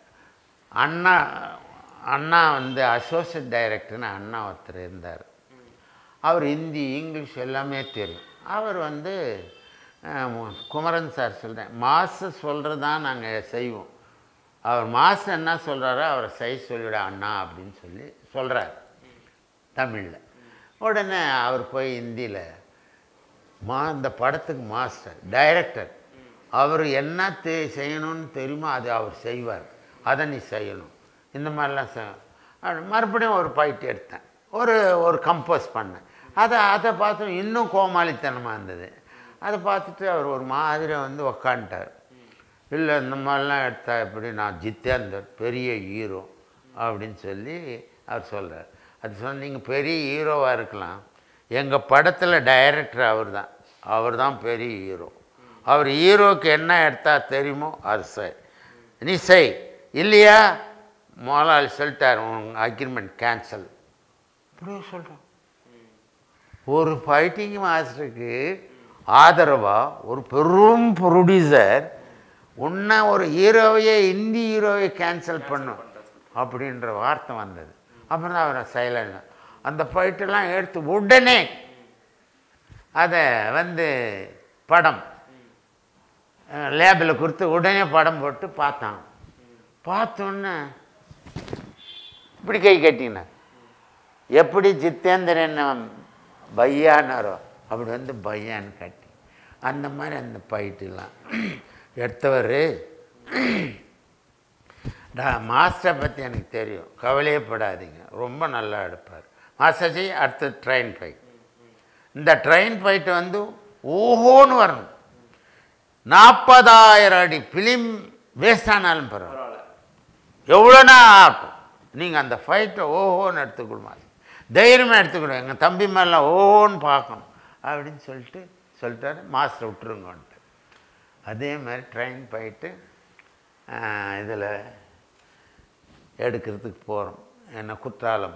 அண்ணா வந்து அசோசியேட் டைரக்டர்னு அண்ணா ஒருத்தர் இருந்தார். அவர் ஹிந்தி இங்கிலீஷ் எல்லாமே தெரியும். அவர் வந்து குமரன் சார் சொல்கிறேன் மாசு சொல்கிறது தான் நாங்கள் செய்வோம், அவர் மாசு என்ன சொல்கிறாரோ அவரை சொல்லிவிட அண்ணா அப்படின்னு சொல்கிறார் தமிழில். உடனே அவர் போய் ஹிந்தியில் இந்த படத்துக்கு மாஸ்டர் டைரக்டர், அவர் என்ன செய்யணும்னு தெரியுமோ அது அவர் செய்வார், அதை நீ செய்யணும் இந்த மாதிரிலாம் மறுபடியும் ஒரு ஃபைட் எடுத்தேன், ஒரு கம்போஸ் பண்ணேன். அதை பார்த்து இன்னும் கோமாளித்தனமாக இருந்தது. அதை பார்த்துட்டு அவர் ஒரு மாதிரி வந்து உக்காந்துட்டார். இல்லை இந்த மாதிரிலாம் எடுத்தா எப்படி, நான் ஜித்தேந்தர் பெரிய ஹீரோ அப்படின்னு சொல்லி அவர் சொல்கிறார். அது நீங்கள் பெரிய ஹீரோவாக இருக்கலாம், எங்கள் படத்தில் டைரக்டர் அவர் தான் பெரிய ஹீரோ. அவர் ஹீரோவுக்கு என்ன எடுத்தால் தெரியுமோ அது நீ செய், இல்லையா முதலாளி சொல்லிட்டார் உங்கள் அக்ரிமெண்ட் கேன்சல் இப்படியே சொல்கிறோம். ஒரு ஃபைட்டிங் மாஸ்டருக்கு ஆதரவாக ஒரு பெரும் ப்ரொடியூசர் உன்னை ஒரு ஹீரோவையே ஹிந்தி ஹீரோவை கேன்சல் பண்ணும் அப்படின்ற வார்த்தை வந்தது. அப்புறம் தான் அவரை சைலண்ட் அந்த ஃபைட்டெல்லாம் எடுத்து உடனே அதை வந்து படம் லேபில் கொடுத்து உடனே படம் போட்டு பார்த்தான். பார்த்தோன்னே இப்படி கை கட்டினார். எப்படி ஜித்தேந்திரன் பையானாரோ அப்படி வந்து பையான்னு கட்டி அந்த மாதிரி அந்த ஃபைட்டெல்லாம் எடுத்தவர். மாஸ்டரை பற்றி எனக்கு தெரியும், கவலையப்படாதீங்க, ரொம்ப நல்லா எடுப்பார் மாஸ்டர்ஜி. அடுத்து ட்ரெயின் ஃபைட். இந்த ட்ரெயின் ஃபைட்டு வந்து ஓஹோன்னு வரணும். 40,000 அடி ஃபிலிம் வேஸ்ட் ஆனாலும் பரவாயில்ல, எவ்வளோனா ஆகட்டும், நீங்கள் அந்த ஃபைட்டை ஓஹோன்னு எடுத்துக்கொள்ளுமா, தைரியமாக எடுத்துக்கணும், எங்கள் தம்பி மேலாம் ஓஹோன்னு பார்க்கணும் அப்படின்னு சொல்லிட்டாரு. மாஸ்டர் விட்டுருங்கன்ட்டு அதே மாதிரி ட்ரெயின் ஃபைட்டு இதில் எடுக்கிறதுக்கு போகிறோம். என்ன குற்றாலம்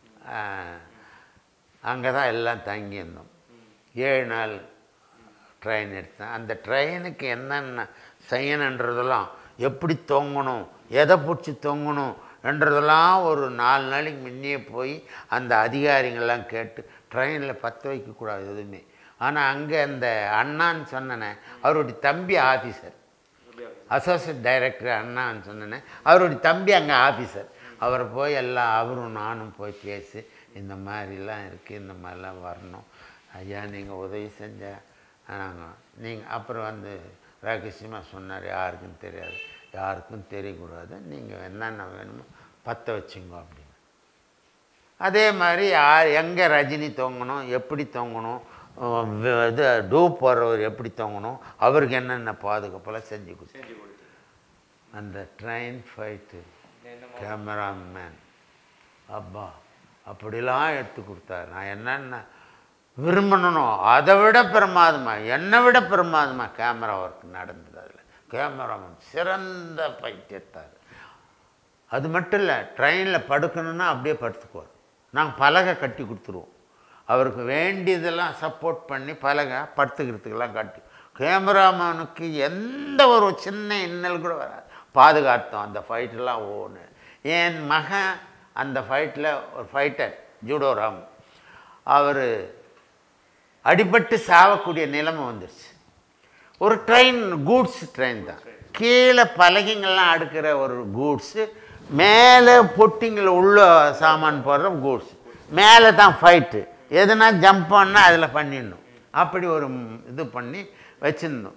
அங்கே தான் எல்லாம் தங்கியிருந்தோம். 7 நாள் ட்ரெயின் எடுத்தேன். அந்த ட்ரெயினுக்கு என்னென்ன செய்யணுன்றதெல்லாம், எப்படி தொங்கணும், எதை பிடிச்சி தொங்கணும் என்றதெல்லாம் ஒரு 4 நாளைக்கு முன்னே போய் அந்த அதிகாரிங்கள்லாம் கேட்டு ட்ரெயினில் பற்ற வைக்கக்கூடாது எதுவுமே. ஆனால் அங்கே அந்த அண்ணான்னு சொன்னேனே அவருடைய தம்பி ஆஃபீஸர், அசோசியேட் டைரக்டர் அண்ணான்னு சொன்னேன், அவருடைய தம்பி அங்கே ஆஃபீஸர். அவரை போய் எல்லாம் அவரும் நானும் போய் பேசி இந்த மாதிரிலாம் இருக்குது, இந்த மாதிரிலாம் வரணும் ஐயா, நீங்கள் உதவி செஞ்சால் நாங்கள் நீங்கள் அப்புறம் வந்து ரகசியமாக சொன்னார், யாருக்கும் தெரியாது, யாருக்கும் தெரியக்கூடாது, நீங்கள் என்னென்ன வேணுமோ பற்ற வச்சுங்க அப்படின்னு. அதே மாதிரி எங்கே ரஜினி தொங்கணும், எப்படி தொங்கணும், இது டூப் போடுறவர் எப்படி தொங்கணும், அவருக்கு என்னென்ன பாதுகாப்பெல்லாம் செஞ்சு கொடுத்து அந்த ட்ரெயின் ஃபைட்டு கேமராமேன் அப்பா அப்படிலாம் எடுத்து கொடுத்தாரு. நான் என்னென்ன விரும்பணும் அதை விட பிரமாதமாக, என்னை விட பிரமாதமாக கேமரா ஒர்க் நடந்தது. அதில் கேமராமேன் சிறந்த ஃபைட் எடுத்தார். அது மட்டும் இல்லை, ட்ரெயினில் படுக்கணுன்னா அப்படியே படுத்துக்குவார். நாங்கள் பலகை கட்டி கொடுத்துருவோம், அவருக்கு வேண்டியதெல்லாம் சப்போர்ட் பண்ணி பலகை படுத்துக்கிறதுக்கெல்லாம் கட்டி. கேமராமேனுக்கு எந்த ஒரு சின்ன இன்னல் கூட வராது, பாதுகாத்தோம் அந்த ஃபைட்டெல்லாம் ஓன்னு. என் மகன் அந்த ஃபைட்டில் ஒரு ஃபைட்டர் ஜூடோ ராம், அவர் அடிபட்டு சாவக்கூடிய நிலைமை வந்துடுச்சு. ஒரு ட்ரெயின் கூட்ஸ் ட்ரெயின் தான், கீழே பலகைங்கள்லாம் அடுக்கிற ஒரு கூட்ஸு, மேலே பொட்டிங்கில் உள்ள சாமான் போடுற கூட்ஸ், மேலே தான் ஃபைட்டு. எதுனா ஜம்ப் பண்ணால் அதில் பண்ணிடணும். அப்படி ஒரு இது பண்ணி வச்சுருந்தோம்.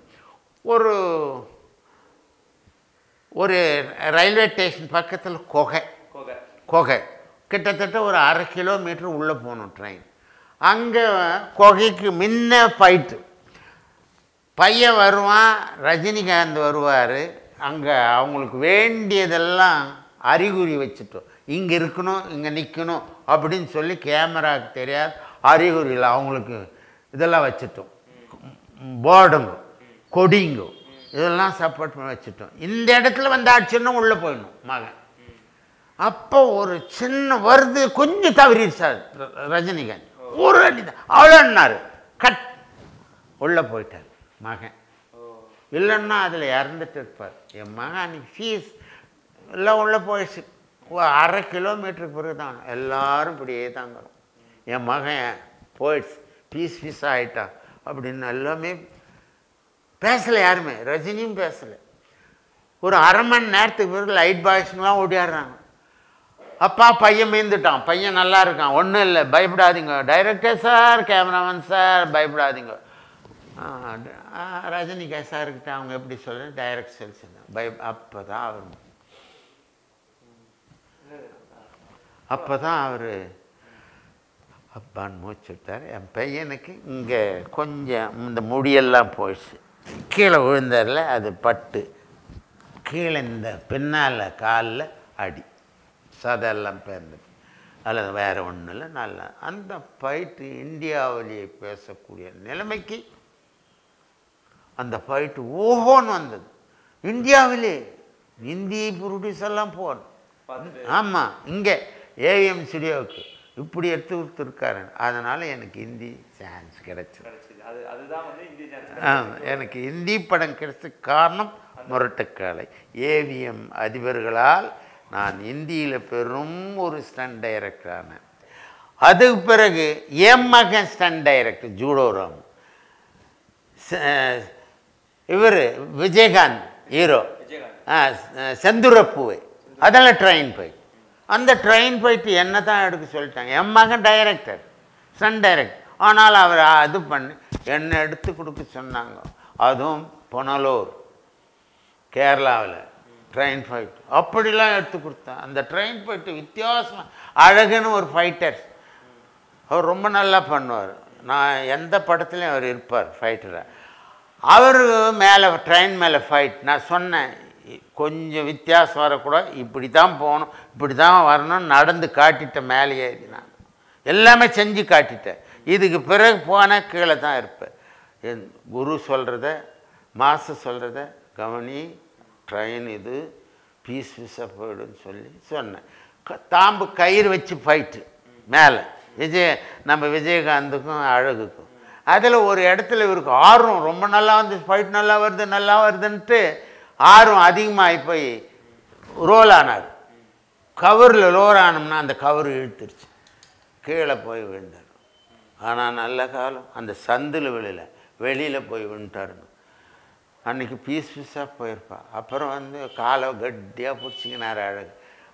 ஒரு ரயில்வே ஸ்டேஷன் பக்கத்தில் குகை கிட்டத்தட்ட ஒரு 1/2 கிலோமீட்டர் உள்ளே போகணும் ட்ரெயின். அங்கே குகைக்கு முன்ன ஃபைட்டு. பையன் வருவான், ரஜினிகாந்த் வருவார். அங்கே அவங்களுக்கு வேண்டியதெல்லாம் அறிகுறி வச்சுட்டோம், இங்கே இருக்கணும், இங்கே நிற்கணும் அப்படின்னு சொல்லி. கேமராவுக்கு தெரியாது அறிகுறியில் அவங்களுக்கு இதெல்லாம் வச்சுட்டோம், போர்டுங்க கொடிங்கோ இதெல்லாம் சப்போர்ட் பண்ணி வச்சுட்டோம். இந்த இடத்துல வந்து ஆச்சுன்னா உள்ளே போயிடணும் மகன். அப்போ ஒரு சின்ன வருது கொஞ்சம் தவறிடுச்சார் ரஜினிகாந்த். ஒரு அடி தான் அவ்வளோன்னாரு, கட் உள்ளே போயிட்டார் மகன். இல்லைன்னா அதில் இறந்துட்டு இருப்பார் என் மகன். அன்றைக்கி ஃபீஸ் எல்லாம் உள்ளே போயிடுச்சு. 1/2 கிலோமீட்டருக்கு பிறகு தான் எல்லோரும் இப்படியே தாங்க வரும். என் மகன் போயிடுச்சு, பீஸ் ஆகிட்டான் அப்படின்னு எல்லாமே பேசலை, யாருமே ரஜினியும் பேசலை. ஒரு 1/2 மணி நேரத்துக்கு பிறகு லைட் பாய்ஸுங்களாம் ஓடியாடுறாங்க. அப்பா பையன் மீந்துட்டான், பையன் நல்லா இருக்கான், ஒன்றும் இல்லை, பயப்படாதீங்க டைரக்டர் சார், கேமராமேன் சார், பயப்படாதீங்க. ரஜினிகாந்த் சார்கிட்ட அவங்க எப்படி சொல்ல டைரக்ட் சொல்லி சொன்னாங்க. அப்போ தான் அவர் அப்பான்னு மூச்சு விட்டார். என் பையனுக்கு இங்கே கொஞ்சம் இந்த முடியெல்லாம் போயிடுச்சு, கீழே விழுந்தார்ல, அது பட்டு கீழே இந்த பின்னால் காலில் அடி, சதெல்லாம் பேர்ந்தது. அல்லது வேறு ஒன்றும் இல்லை. நல்லா அந்த ஃபைட்டு இந்தியாவிலேயே பேசக்கூடிய நிலைமைக்கு அந்த ஃபைட்டு ஓஹோன்னு வந்தது. இந்தியாவிலே ஹிந்தி ப்ரொடியூசர்லாம் போகணும். ஆமாம், இங்கே ஏவிஎம் ஸ்டுடியோவுக்கு இப்படி எடுத்து கொடுத்துருக்காரு. அதனால் எனக்கு ஹிந்தி சான்ஸ் கிடச்சிது. எனக்கு ஹிந்தி படம் கிடைச்சதுக்கு காரணம் முரட்டுக்காலை. ஏவிஎம் அதிபர்களால் நான் இந்தியில் பெரும் ஒரு ஸ்டண்ட் டைரக்டர் ஆனேன். அதுக்கு பிறகு என் மகன் ஸ்டண்ட் டைரக்டர் ஜூடோ ராம், இவர் விஜயகாந்த் ஹீரோ, செந்துரப்பூவை, அதெல்லாம் ட்ரெயின் ஃபைட். அந்த ட்ரெயின் ஃபைட்டு என்ன தான் எடுக்க சொல்லிட்டாங்க. என் மகன் டைரக்டர், ஸ்டண்ட் டைரக்டர். ஆனால் அவர் அது பண்ணி என்னை எடுத்து கொடுக்க சொன்னாங்க. அதுவும் புனலூர் கேரளாவில் ட்ரெயின் ஃபைட் அப்படிலாம் எடுத்து கொடுத்தேன். அந்த ட்ரெயின் ஃபைட்டு வித்தியாசமாக அழகுன்னு ஒரு ஃபைட்டர், அவர் ரொம்ப நல்லா பண்ணுவார். நான் எந்த படத்துலையும் அவர் இருப்பார் ஃபைட்டரை. அவர் மேலே ட்ரெயின் மேலே ஃபைட். நான் சொன்னேன் கொஞ்சம் வித்தியாசம் வரக்கூடாது, இப்படி தான் போகணும், இப்படி தான் வரணும், நடந்து காட்டிட்டேன். மேலே ஏறி நான் எல்லாமே செஞ்சு காட்டிட்டேன். இதுக்கு பிறகு போனால் கீழே தான் இருப்பேன். என் குரு சொல்கிறத, மாஸ்டர் சொல்கிறத கவனி, ட்ரெயின் இது பீஸாக போயிடுன்னு சொல்லி சொன்னேன். தாம்பு கயிறு வச்சு ஃபைட்டு மேலே நம்ம விஜயகாந்துக்கும் அழகுக்கும். அதில் ஒரு இடத்துல இவருக்கு ஆர்வம் ரொம்ப நல்லா வந்து ஃபைட் நல்லா வருதுன்ட்டு ஆர்வம் அதிகமாகி போய் ரோல் ஆனார். கவரில் ரோல் ஆனோம்னா அந்த கவர் இழுத்துருச்சு, கீழே போய் விழுந்தார். ஆனால் நல்ல காலம் அந்த சந்தில் வெளியில் போய் விழுந்துட்டாருங்க. அன்றைக்கி பீஸாக போயிருப்பா. அப்புறம் வந்து காலை கட்டியாக பிடிச்சிக்கினார் அழகு.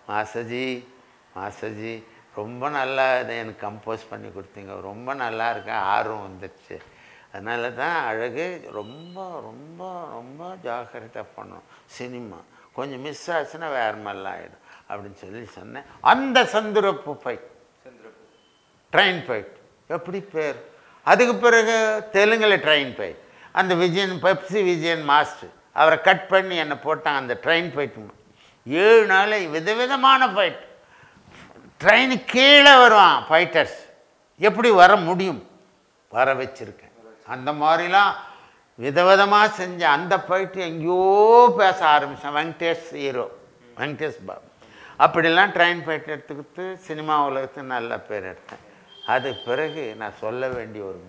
மாசஜி ரொம்ப நல்லா இதை எனக்கு கம்போஸ் பண்ணி கொடுத்தீங்க, ரொம்ப நல்லா இருக்கேன், ஆர்வம் வந்துடுச்சு. அதனால தான் அழகு ரொம்ப ரொம்ப ரொம்ப ஜாக்கிரதையாக பண்ணணும். சினிமா கொஞ்சம் மிஸ் ஆச்சுன்னா வேறு மாதிரிலாம் ஆகிடும் அப்படின்னு சொல்லி சொன்னேன். அந்த சந்துரப்பு ஃபைட், ட்ரெயின் ஃபைட் எப்படி பேர். அதுக்கு பிறகு தெலுங்கில் ட்ரெயின் ஃபைட். அந்த பெப்சி விஜயன் மாஸ்டர் அவரை கட் பண்ணி என்னை போட்டாங்க அந்த ட்ரெயின் ஃபைட்டு. 7 நாள் விதவிதமான ஃபைட். ட்ரெயின் கீழே வருவான் ஃபைட்டர்ஸ், எப்படி வர முடியும், வர வச்சுருக்கேன். அந்த மாதிரிலாம் விதவிதமாக செஞ்ச அந்த ஃபைட்டு எங்கேயோ பேச ஆரம்பித்தேன். வெங்கடேஷ் பாபு அப்படிலாம் ட்ரெயின் ஃபைட் எடுத்துக்கிட்டு சினிமா உலகத்துக்கு நல்ல பேர் எடுத்தேன். அது பிறகு நான் சொல்ல வேண்டிய ஒரு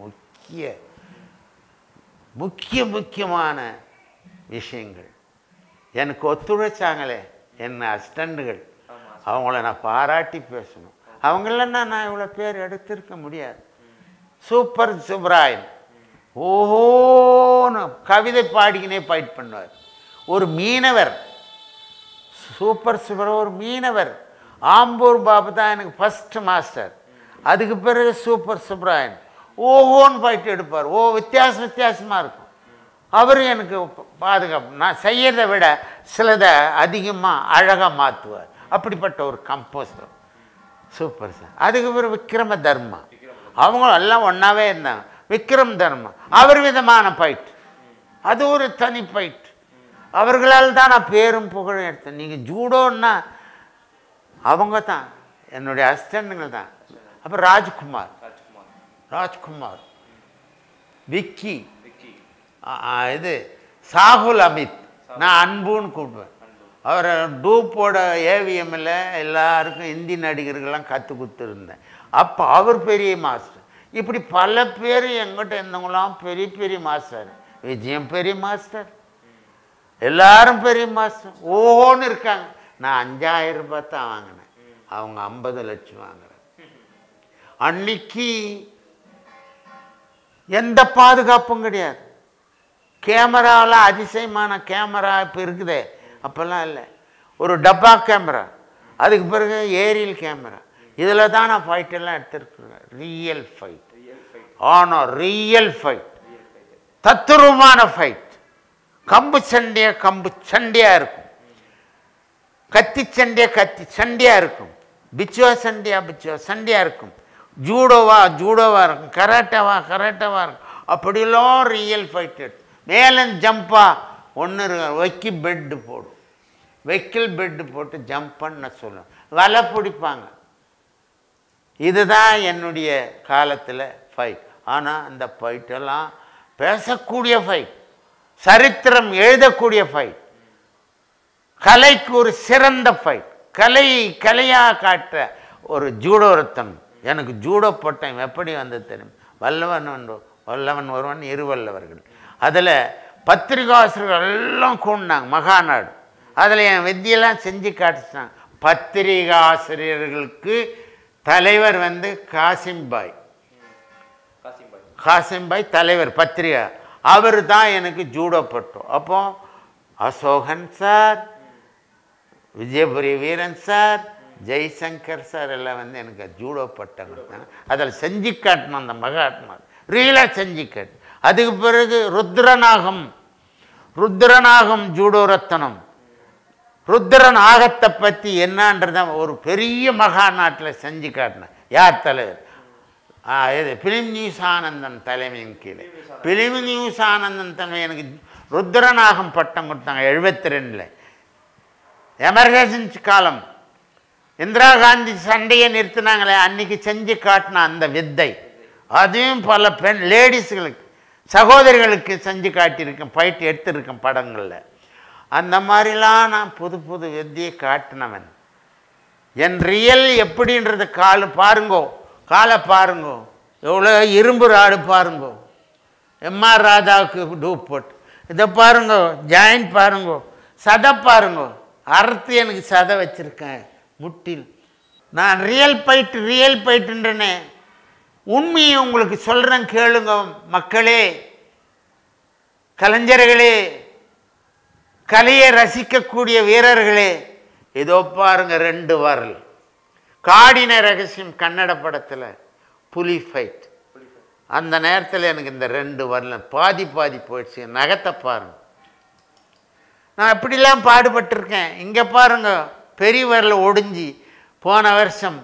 முக்கியமான விஷயங்கள், எனக்கு ஒத்துழைச்சாங்களே என் அசிஸ்டண்ட்டுகள், அவங்கள நான் பாராட்டி பேசணும். அவங்களன்னா நான் இவ்வளோ பேர் எடுத்திருக்க முடியாது. சுப்பராயன் ஓஹோன்னு கவிதை பாடிக்கினே ஃபைட் பண்ணுவார். ஒரு மீனவர், சுப்பராயன் ஒரு மீனவர். ஆம்பூர் பாபு தான் எனக்கு ஃபஸ்ட்டு மாஸ்டர். அதுக்கு பிறகு சுப்பராயன் ஓஹோன்னு ஃபைட் எடுப்பார். வித்தியாசமாக இருக்கும். அவர் எனக்கு பாதுகாப்பு, நான் செய்யறதை விட சிலதை அதிகமாக அழகாக மாற்றுவார். அப்படிப்பட்ட ஒரு கம்போசர் சூப்பர் சார். அதுக்கு பிறகு விக்ரம தர்மா, அவங்களும் எல்லாம் ஒன்றாவே இருந்தாங்க. விக்ரம் தர்மா அவர் விதமான ஃபைட், அது ஒரு தனி ஃபைட். அவர்களால் தான் நான் பேரும் புகழும் எடுத்தேன். நீங்கள் ஜூடோன்னா அவங்க தான் என்னுடைய அசிஸ்டண்ட்டுங்க தான். அப்புறம் ராஜ்குமார், விக்கி, இது சாகுல் அமித், நான் அன்புன்னு கூப்பிடுவேன். அவர் டூப்போட ஏவிஎம்மில் எல்லாருக்கும் இந்தி நடிகர்கள்லாம் கற்றுக் கொடுத்துருந்தேன். அப்போ அவர் பெரிய மாஸ்டர். இப்படி பல பேர் எங்கிட்ட இருந்தவங்களாம் பெரிய பெரிய மாஸ்டர். விஜயம் பெரிய மாஸ்டர், எல்லாரும் பெரிய மாஸ்டர், ஓஹோன்னு இருக்காங்க. நான் 5000 ரூபாய் தான் வாங்கினேன், அவங்க 50 லட்சம் வாங்குறேன். அன்னைக்கு எந்த பாதுகாப்பும் கிடையாது. கேமராவில் அதிசயமான கேமரா இப்போ இருக்குதே, அப்போல்லாம் இல்லை. ஒரு டப்பா கேமரா, அதுக்கு பிறகு ஏரியல் கேமரா. இதில் தான் நான் ஃபைட்டெல்லாம் எடுத்துருக்குறேன். ரியல் ஃபைட், ஆனால் ரியல் ஃபைட், தத்துரூபமான ஃபைட். கம்பு சண்டையாக இருக்கும், கத்தி சண்டையாக இருக்கும், பிச்சுவா சண்டையாக இருக்கும், ஜூடோவா இருக்கும், கராட்டாவா இருக்கும். அப்படிலாம் ரியல் ஃபைட் எடுத்து மேலே ஜம்பா ஒன்று வைக்கில் பெட்டு போட்டு ஜம்ப் பண்ண சொல்லுவேன். வலை பிடிப்பாங்க. இதுதான் என்னுடைய காலத்தில் ஃபைட். ஆனால் அந்த ஃபைட்டெல்லாம் பேசக்கூடிய ஃபைட், சரித்திரம் எழுதக்கூடிய ஃபைட், கலைக்கு ஒரு சிறந்த ஃபைட், கலையாக காட்ட ஒரு ஜூடோ ரத்தம். எனக்கு ஜூடோ பட்டம் எப்படி வந்தது தெரியும்? வல்லவன் ஒருவன் இருவல்லவர்கள். அதில் பத்திரிகாசிரியர்கள் எல்லாம் கூடினாங்க, மகாநாடு. அதில் என் வித்தியெல்லாம் செஞ்சு காட்டுச்சாங்க. பத்திரிகாசிரியர்களுக்கு தலைவர் காசிம்பாய் தலைவர் பத்திரிகா. அவர் தான் எனக்கு ஜூடோ பட்டம். அப்போ அசோகன் சார், விஜயபுரி வீரன் சார், ஜெய்சங்கர் சார் எல்லாம் எனக்கு ஜூடோ பட்டம் கொடுத்தாங்க. அதில் செஞ்சு காட்டணும் அந்த மகாத்மா, ரியலாக செஞ்சு காட்டு. அதுக்கு பிறகு ருத்ரநாகம் ஜூடோ ரத்தனம். ருத்ரநாகத்தை பற்றி என்னன்றத ஒரு பெரிய மகாநாட்டில் செஞ்சு காட்டினேன். யார் தலைவர்? இது பிலிம் நியூஸ் ஆனந்தன் தலைமையின் கீழே. பிலிம் நியூஸ் ஆனந்தன் தலைமை எனக்கு ருத்ரநாகம் பட்டம் கொடுத்தாங்க 72. எமர்ஜென்சி காலம், இந்திரா காந்தி சண்டையை நிறுத்தினாங்களே, அன்னைக்கு செஞ்சு காட்டின அந்த வித்தை, அதையும் பல லேடிஸுகளுக்கு சகோதரிகளுக்கு செஞ்சு காட்டியிருக்கேன், ஃபைட் எடுத்திருக்கேன் படங்களில். அந்த மாதிரிலாம் நான் புது வித்தியை காட்டினவன். என் ரியல் எப்படின்றது காலை பாருங்கோ, எவ்வளோ இரும்பு ராடு பாருங்கோ, எம்ஆர் ராதாவுக்கு டூப் போட்டு இதை பாருங்கோ, ஜாயிண்ட் பாருங்கோ, சதை பாருங்கோ, அறுத்து எனக்கு சதை வச்சுருக்கேன் முட்டில். நான் ரியல் ஃபைட்டுன்றனே. உண்மையை உங்களுக்கு சொல்கிறேன் கேளுங்க மக்களே, கலைஞர்களே, கலையை ரசிக்கக்கூடிய வீரர்களே. இதோ பாருங்க 2 வரல். காடின ரகசியம் கன்னட படத்தில் புலி ஃபைட். அந்த நேரத்தில் எனக்கு இந்த 2 வரல பாதி போயிடுச்சு. நகத்தை பாருங்க, நான் எப்படிலாம் பாடுபட்டிருக்கேன். இங்கே பாருங்க, பெரிய வரல ஒடிஞ்சி போன வருஷம்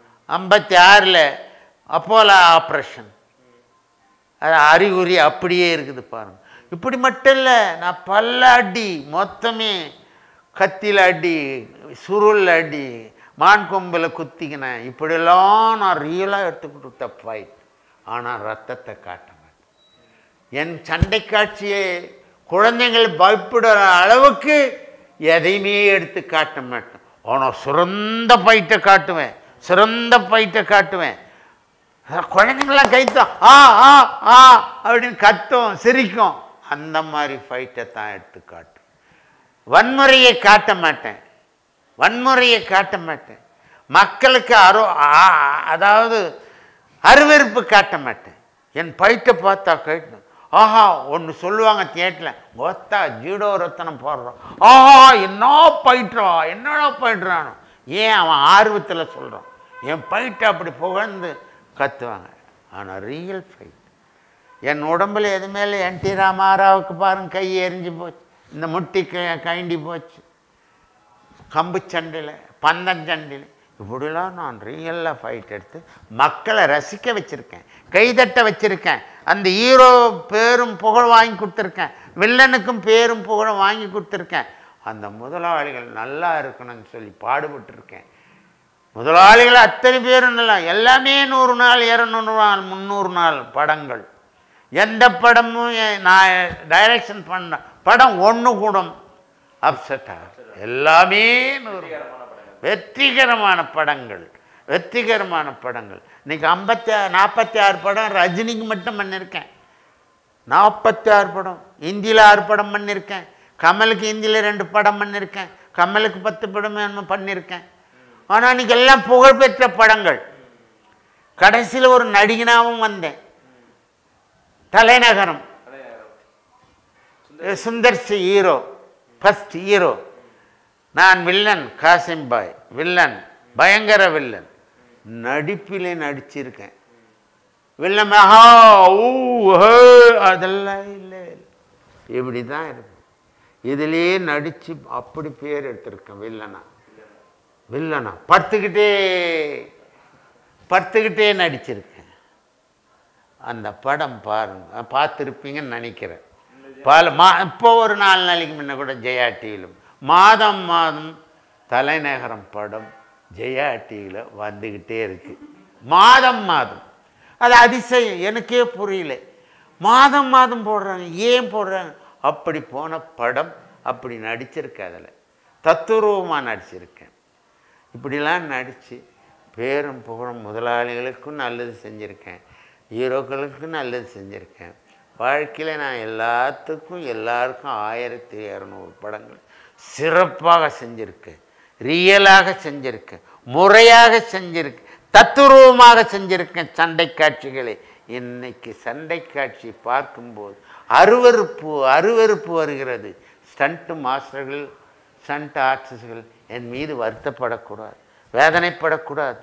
56 அப்போலோ ஆப்ரேஷன். அது அறிகுறி அப்படியே இருக்குது பாருங்க. இப்படி மட்டும் இல்லை, நான் பல்ல அடி, மொத்தமே கத்தியில் அடி, சுருள் அடி, மான் கொம்பில் குத்திக்கினேன். இப்படியெல்லாம் நான் ரியலாக எடுத்துக்கிட்டு ஃபைட். ஆனால் ரத்தத்தை காட்ட மாட்டேன். என் சண்டை காட்சியை குழந்தைகள் பயப்படுற அளவுக்கு எதையுமே எடுத்து காட்ட மாட்டேன். ஆனால் சிறந்த ஃபைட்டை காட்டுவேன். குழந்தைங்களாம் கைத்தோம், அப்படின்னு கத்தும், சிரிக்கும். அந்த மாதிரி ஃபைட்டை தான் எடுத்து காட்டும். வன்முறையை காட்ட மாட்டேன். மக்களுக்கு அதாவது அருவருப்பு காட்ட மாட்டேன். என் ஃபைட்டை பார்த்தா கேட்டேன், ஒன்று சொல்லுவாங்க தியேட்டரில், ஒத்தா ஜூடோ ரத்தனம் போடுறோம், என்னடா ஃபைட்றானோ. ஏன் அவன் ஆர்வத்தில் சொல்கிறான், என் ஃபைட்டை அப்படி புகழ்ந்து கத்துவாங்க. ஆனால் ரியல் ஃபைட் என் உடம்புல எது மேலே என்டி ராமாராவுக்கு பாருங்க, கை எரிஞ்சு போச்சு, இந்த முட்டி கைண்டி போச்சு, கம்பு சண்டையில், பந்தஞ்சண்டையில். இப்படிலாம் நான் ரியலாக ஃபைட் எடுத்து மக்களை ரசிக்க வச்சுருக்கேன், கைதட்ட வச்சுருக்கேன். அந்த ஹீரோ பேரும் புகழ் வாங்கி கொடுத்துருக்கேன், வில்லனுக்கும் பேரும் புகழும் வாங்கி கொடுத்துருக்கேன். அந்த முதலாளிகள் நல்லா இருக்கணும்னு சொல்லி பாடுபட்டுருக்கேன். முதலாளிகள் அத்தனை பேரும் நல்லா, எல்லாமே 100 நாள் 200 நாள் 300 நாள் படங்கள். எந்த படமும் நான் டைரக்ஷன் பண்ண படம் ஒன்று கூட அப்செட் ஆகும். எல்லாமே வெற்றிகரமான படங்கள். இன்னைக்கு 46 படம் ரஜினிக்கு மட்டும் பண்ணியிருக்கேன். 46 படம். ஹிந்தியில் 6 படம் பண்ணியிருக்கேன். கமலுக்கு ஹிந்தியில் 2 படம் பண்ணியிருக்கேன். கமலுக்கு 10 படம் பண்ணியிருக்கேன். ஆனால் இன்னைக்கு எல்லாம் புகழ்பெற்ற படங்கள். கடைசியில் ஒரு நடிகனாகவும் வந்தேன். Thalainagaram, Sundar C hero, first hero. நான் வில்லன், காசிம் பாய் வில்லன், பயங்கர வில்லன். நடிப்பிலே நடிச்சிருக்கேன். வில்லன் அதெல்லாம் இல்லை, இப்படி தான் இருக்கும். இதுலேயே நடித்து அப்படி பேர் எடுத்திருக்கேன். வில்லனா படுத்துக்கிட்டே நடிச்சிருக்கேன். அந்த படம் பாருங்க, பார்த்துருப்பீங்கன்னு நினைக்கிறேன். இப்போ ஒரு 4 நாளைக்கு முன்ன கூட ஜெயா டிவியிலும் மாதம் தலைநகரம் படம் ஜெயா டிவியில் வந்துக்கிட்டே இருக்கு. மாதம் அது அதிசயம், எனக்கே புரியல. மாதம் போடுறாங்க, ஏன் போடுறாங்க? அப்படி போன படம், அப்படி நடிச்சிருக்கேன். அதில் தத்துரூபமாக நடிச்சிருக்கேன். இப்படிலாம் நடித்து பேரும் புகழும் முதலாளிகளுக்கும் நல்லது செஞ்சுருக்கேன், ஹீரோக்களுக்கும் நல்லது செஞ்சுருக்கேன். வாழ்க்கையில் நான் எல்லாருக்கும் 1200 படங்கள் சிறப்பாக செஞ்சுருக்கேன், ரியலாக செஞ்சுருக்கேன், முறையாக செஞ்சுருக்கேன், தத்துரூபமாக செஞ்சுருக்கேன். சண்டை காட்சிகளை இன்னைக்கு சண்டை காட்சி பார்க்கும்போது அருவருப்பு வருகிறது. ஸ்டண்ட் மாஸ்டர்கள், ஸ்டண்ட் ஆர்டிஸ்டுகள் என் மீது வருத்தப்படக்கூடாது, வேதனைப்படக்கூடாது.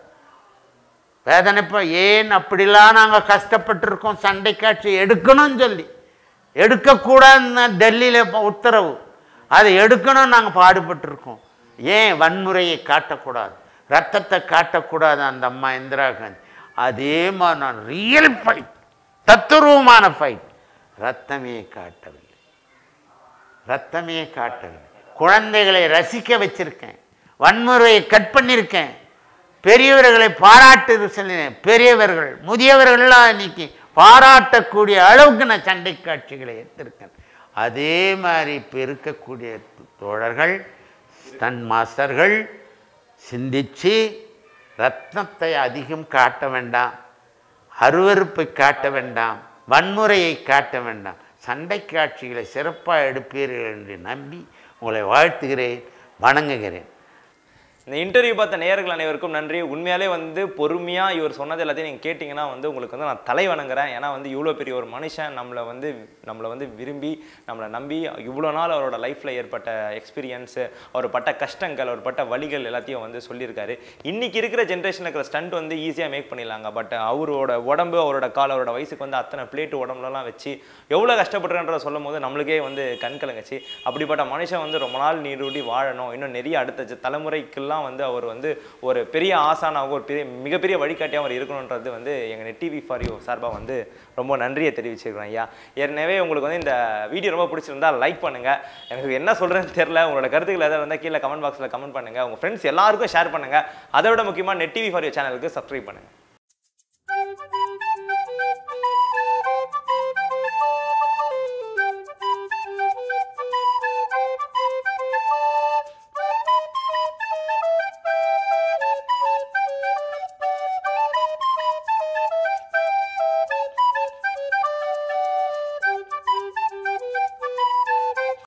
ஏன் அப்படிலாம் நாங்கள் கஷ்டப்பட்டுருக்கோம். சண்டை காட்சி எடுக்கணும்னு சொல்லி எடுக்கக்கூடாதுன்னு டெல்லியில் உத்தரவு, அதை எடுக்கணும்னு நாங்கள் பாடுபட்டுருக்கோம். ஏன் வன்முறையை காட்டக்கூடாது, ரத்தத்தை காட்டக்கூடாது அந்த அம்மா இந்திரா காந்தி. அதே மாதிரி நான் ரியல் ஃபைட், தத்துரூபமான ஃபைட், ரத்தமே காட்டவில்லை. குழந்தைகளை ரசிக்க வச்சிருக்கேன், வன்முறையை கட் பண்ணியிருக்கேன், பெரியவர்களை பாராட்டு சொல்லினேன். பெரியவர்கள் முதியவர்கள்லாம் இன்னைக்கு பாராட்டக்கூடிய அளவுக்கு நான் சண்டை காட்சிகளை எடுத்திருக்கேன். அதே மாதிரி இப்போ இருக்கக்கூடிய தோழர்கள், ஸ்டண்ட் மாஸ்டர்கள் சிந்திச்சு ரத்னத்தை அதிகம் காட்ட வேண்டாம், அருவருப்பை காட்ட வேண்டாம், வன்முறையை காட்ட வேண்டாம், சண்டை காட்சிகளை சிறப்பாக எடுப்பீர்கள் என்று நம்பி உங்களை வாழ்த்துகிறேன், வணங்குகிறேன். இந்த இன்டர்வியூ பார்த்த நேயர்கள் அனைவருக்கும் நன்றி. உண்மையாலே வந்து பொறுமையாக இவர் சொன்னது எல்லாத்தையும் நீங்கள் கேட்டிங்கன்னா வந்து உங்களுக்கு வந்து நான் தலை வணங்குறேன். ஏன்னா வந்து இவ்வளோ பெரிய ஒரு மனுஷன் நம்மளை வந்து விரும்பி நம்மளை நம்பி இவ்வளோ நாள் அவரோட லைஃப்பில் ஏற்பட்ட எக்ஸ்பீரியன்ஸு, அவர் பட்ட கஷ்டங்கள், அவர் பட்ட வழிகள் எல்லாத்தையும் வந்து சொல்லியிருக்காரு. இன்றைக்கி இருக்கிற ஜென்ரேஷனில் இருக்கிற ஸ்டண்ட் வந்து ஈஸியாக மேக் பண்ணிடலாங்க. பட் அவரோட உடம்பு, அவரோட கால், அவரோட வயசுக்கு வந்து அத்தனை பிளேட்டு உடம்புலலாம் வச்சு எவ்வளோ கஷ்டப்படுறன்றதை சொல்லும் போது நம்மளுக்கே வந்து கண் கலங்குச்சு. அப்படிப்பட்ட மனுஷன் வந்து ரொம்ப நாள் நீரூடி வாழணும், இன்னும் நிறைய அடுத்த தலைமுறைக்கெல்லாம் வந்து அவர் வந்து ஒரு பெரிய ஆசானாக, ஒரு மிகப்பெரிய வழிகாட்டியாக அவர் இருக்கணுன்றது வந்து எங்கள் நெட் டிவி ஃபார் யூ சார்பாக வந்து ரொம்ப நன்றியை தெரிவிச்சுக்கிறேன் ஐயா. ஏற்கனவே உங்களுக்கு வந்து இந்த வீடியோ ரொம்ப பிடிச்சிருந்தா லைக் பண்ணுங்கள். எனக்கு என்ன சொல்கிறேன்னு தெரியல, உங்களோட கருத்துக்கள் எதாவது இருந்தால் கீழே கமெண்ட் பாக்ஸில் கமெண்ட் பண்ணுங்கள். உங்கள் ஃப்ரெண்ட்ஸ் எல்லாருக்கும் ஷேர் பண்ணுங்கள். அதை விட முக்கியமாக நெட் டிவி ஃபார் யூ சேனலுக்கு சப்ஸ்கிரைப் பண்ணுங்கள்.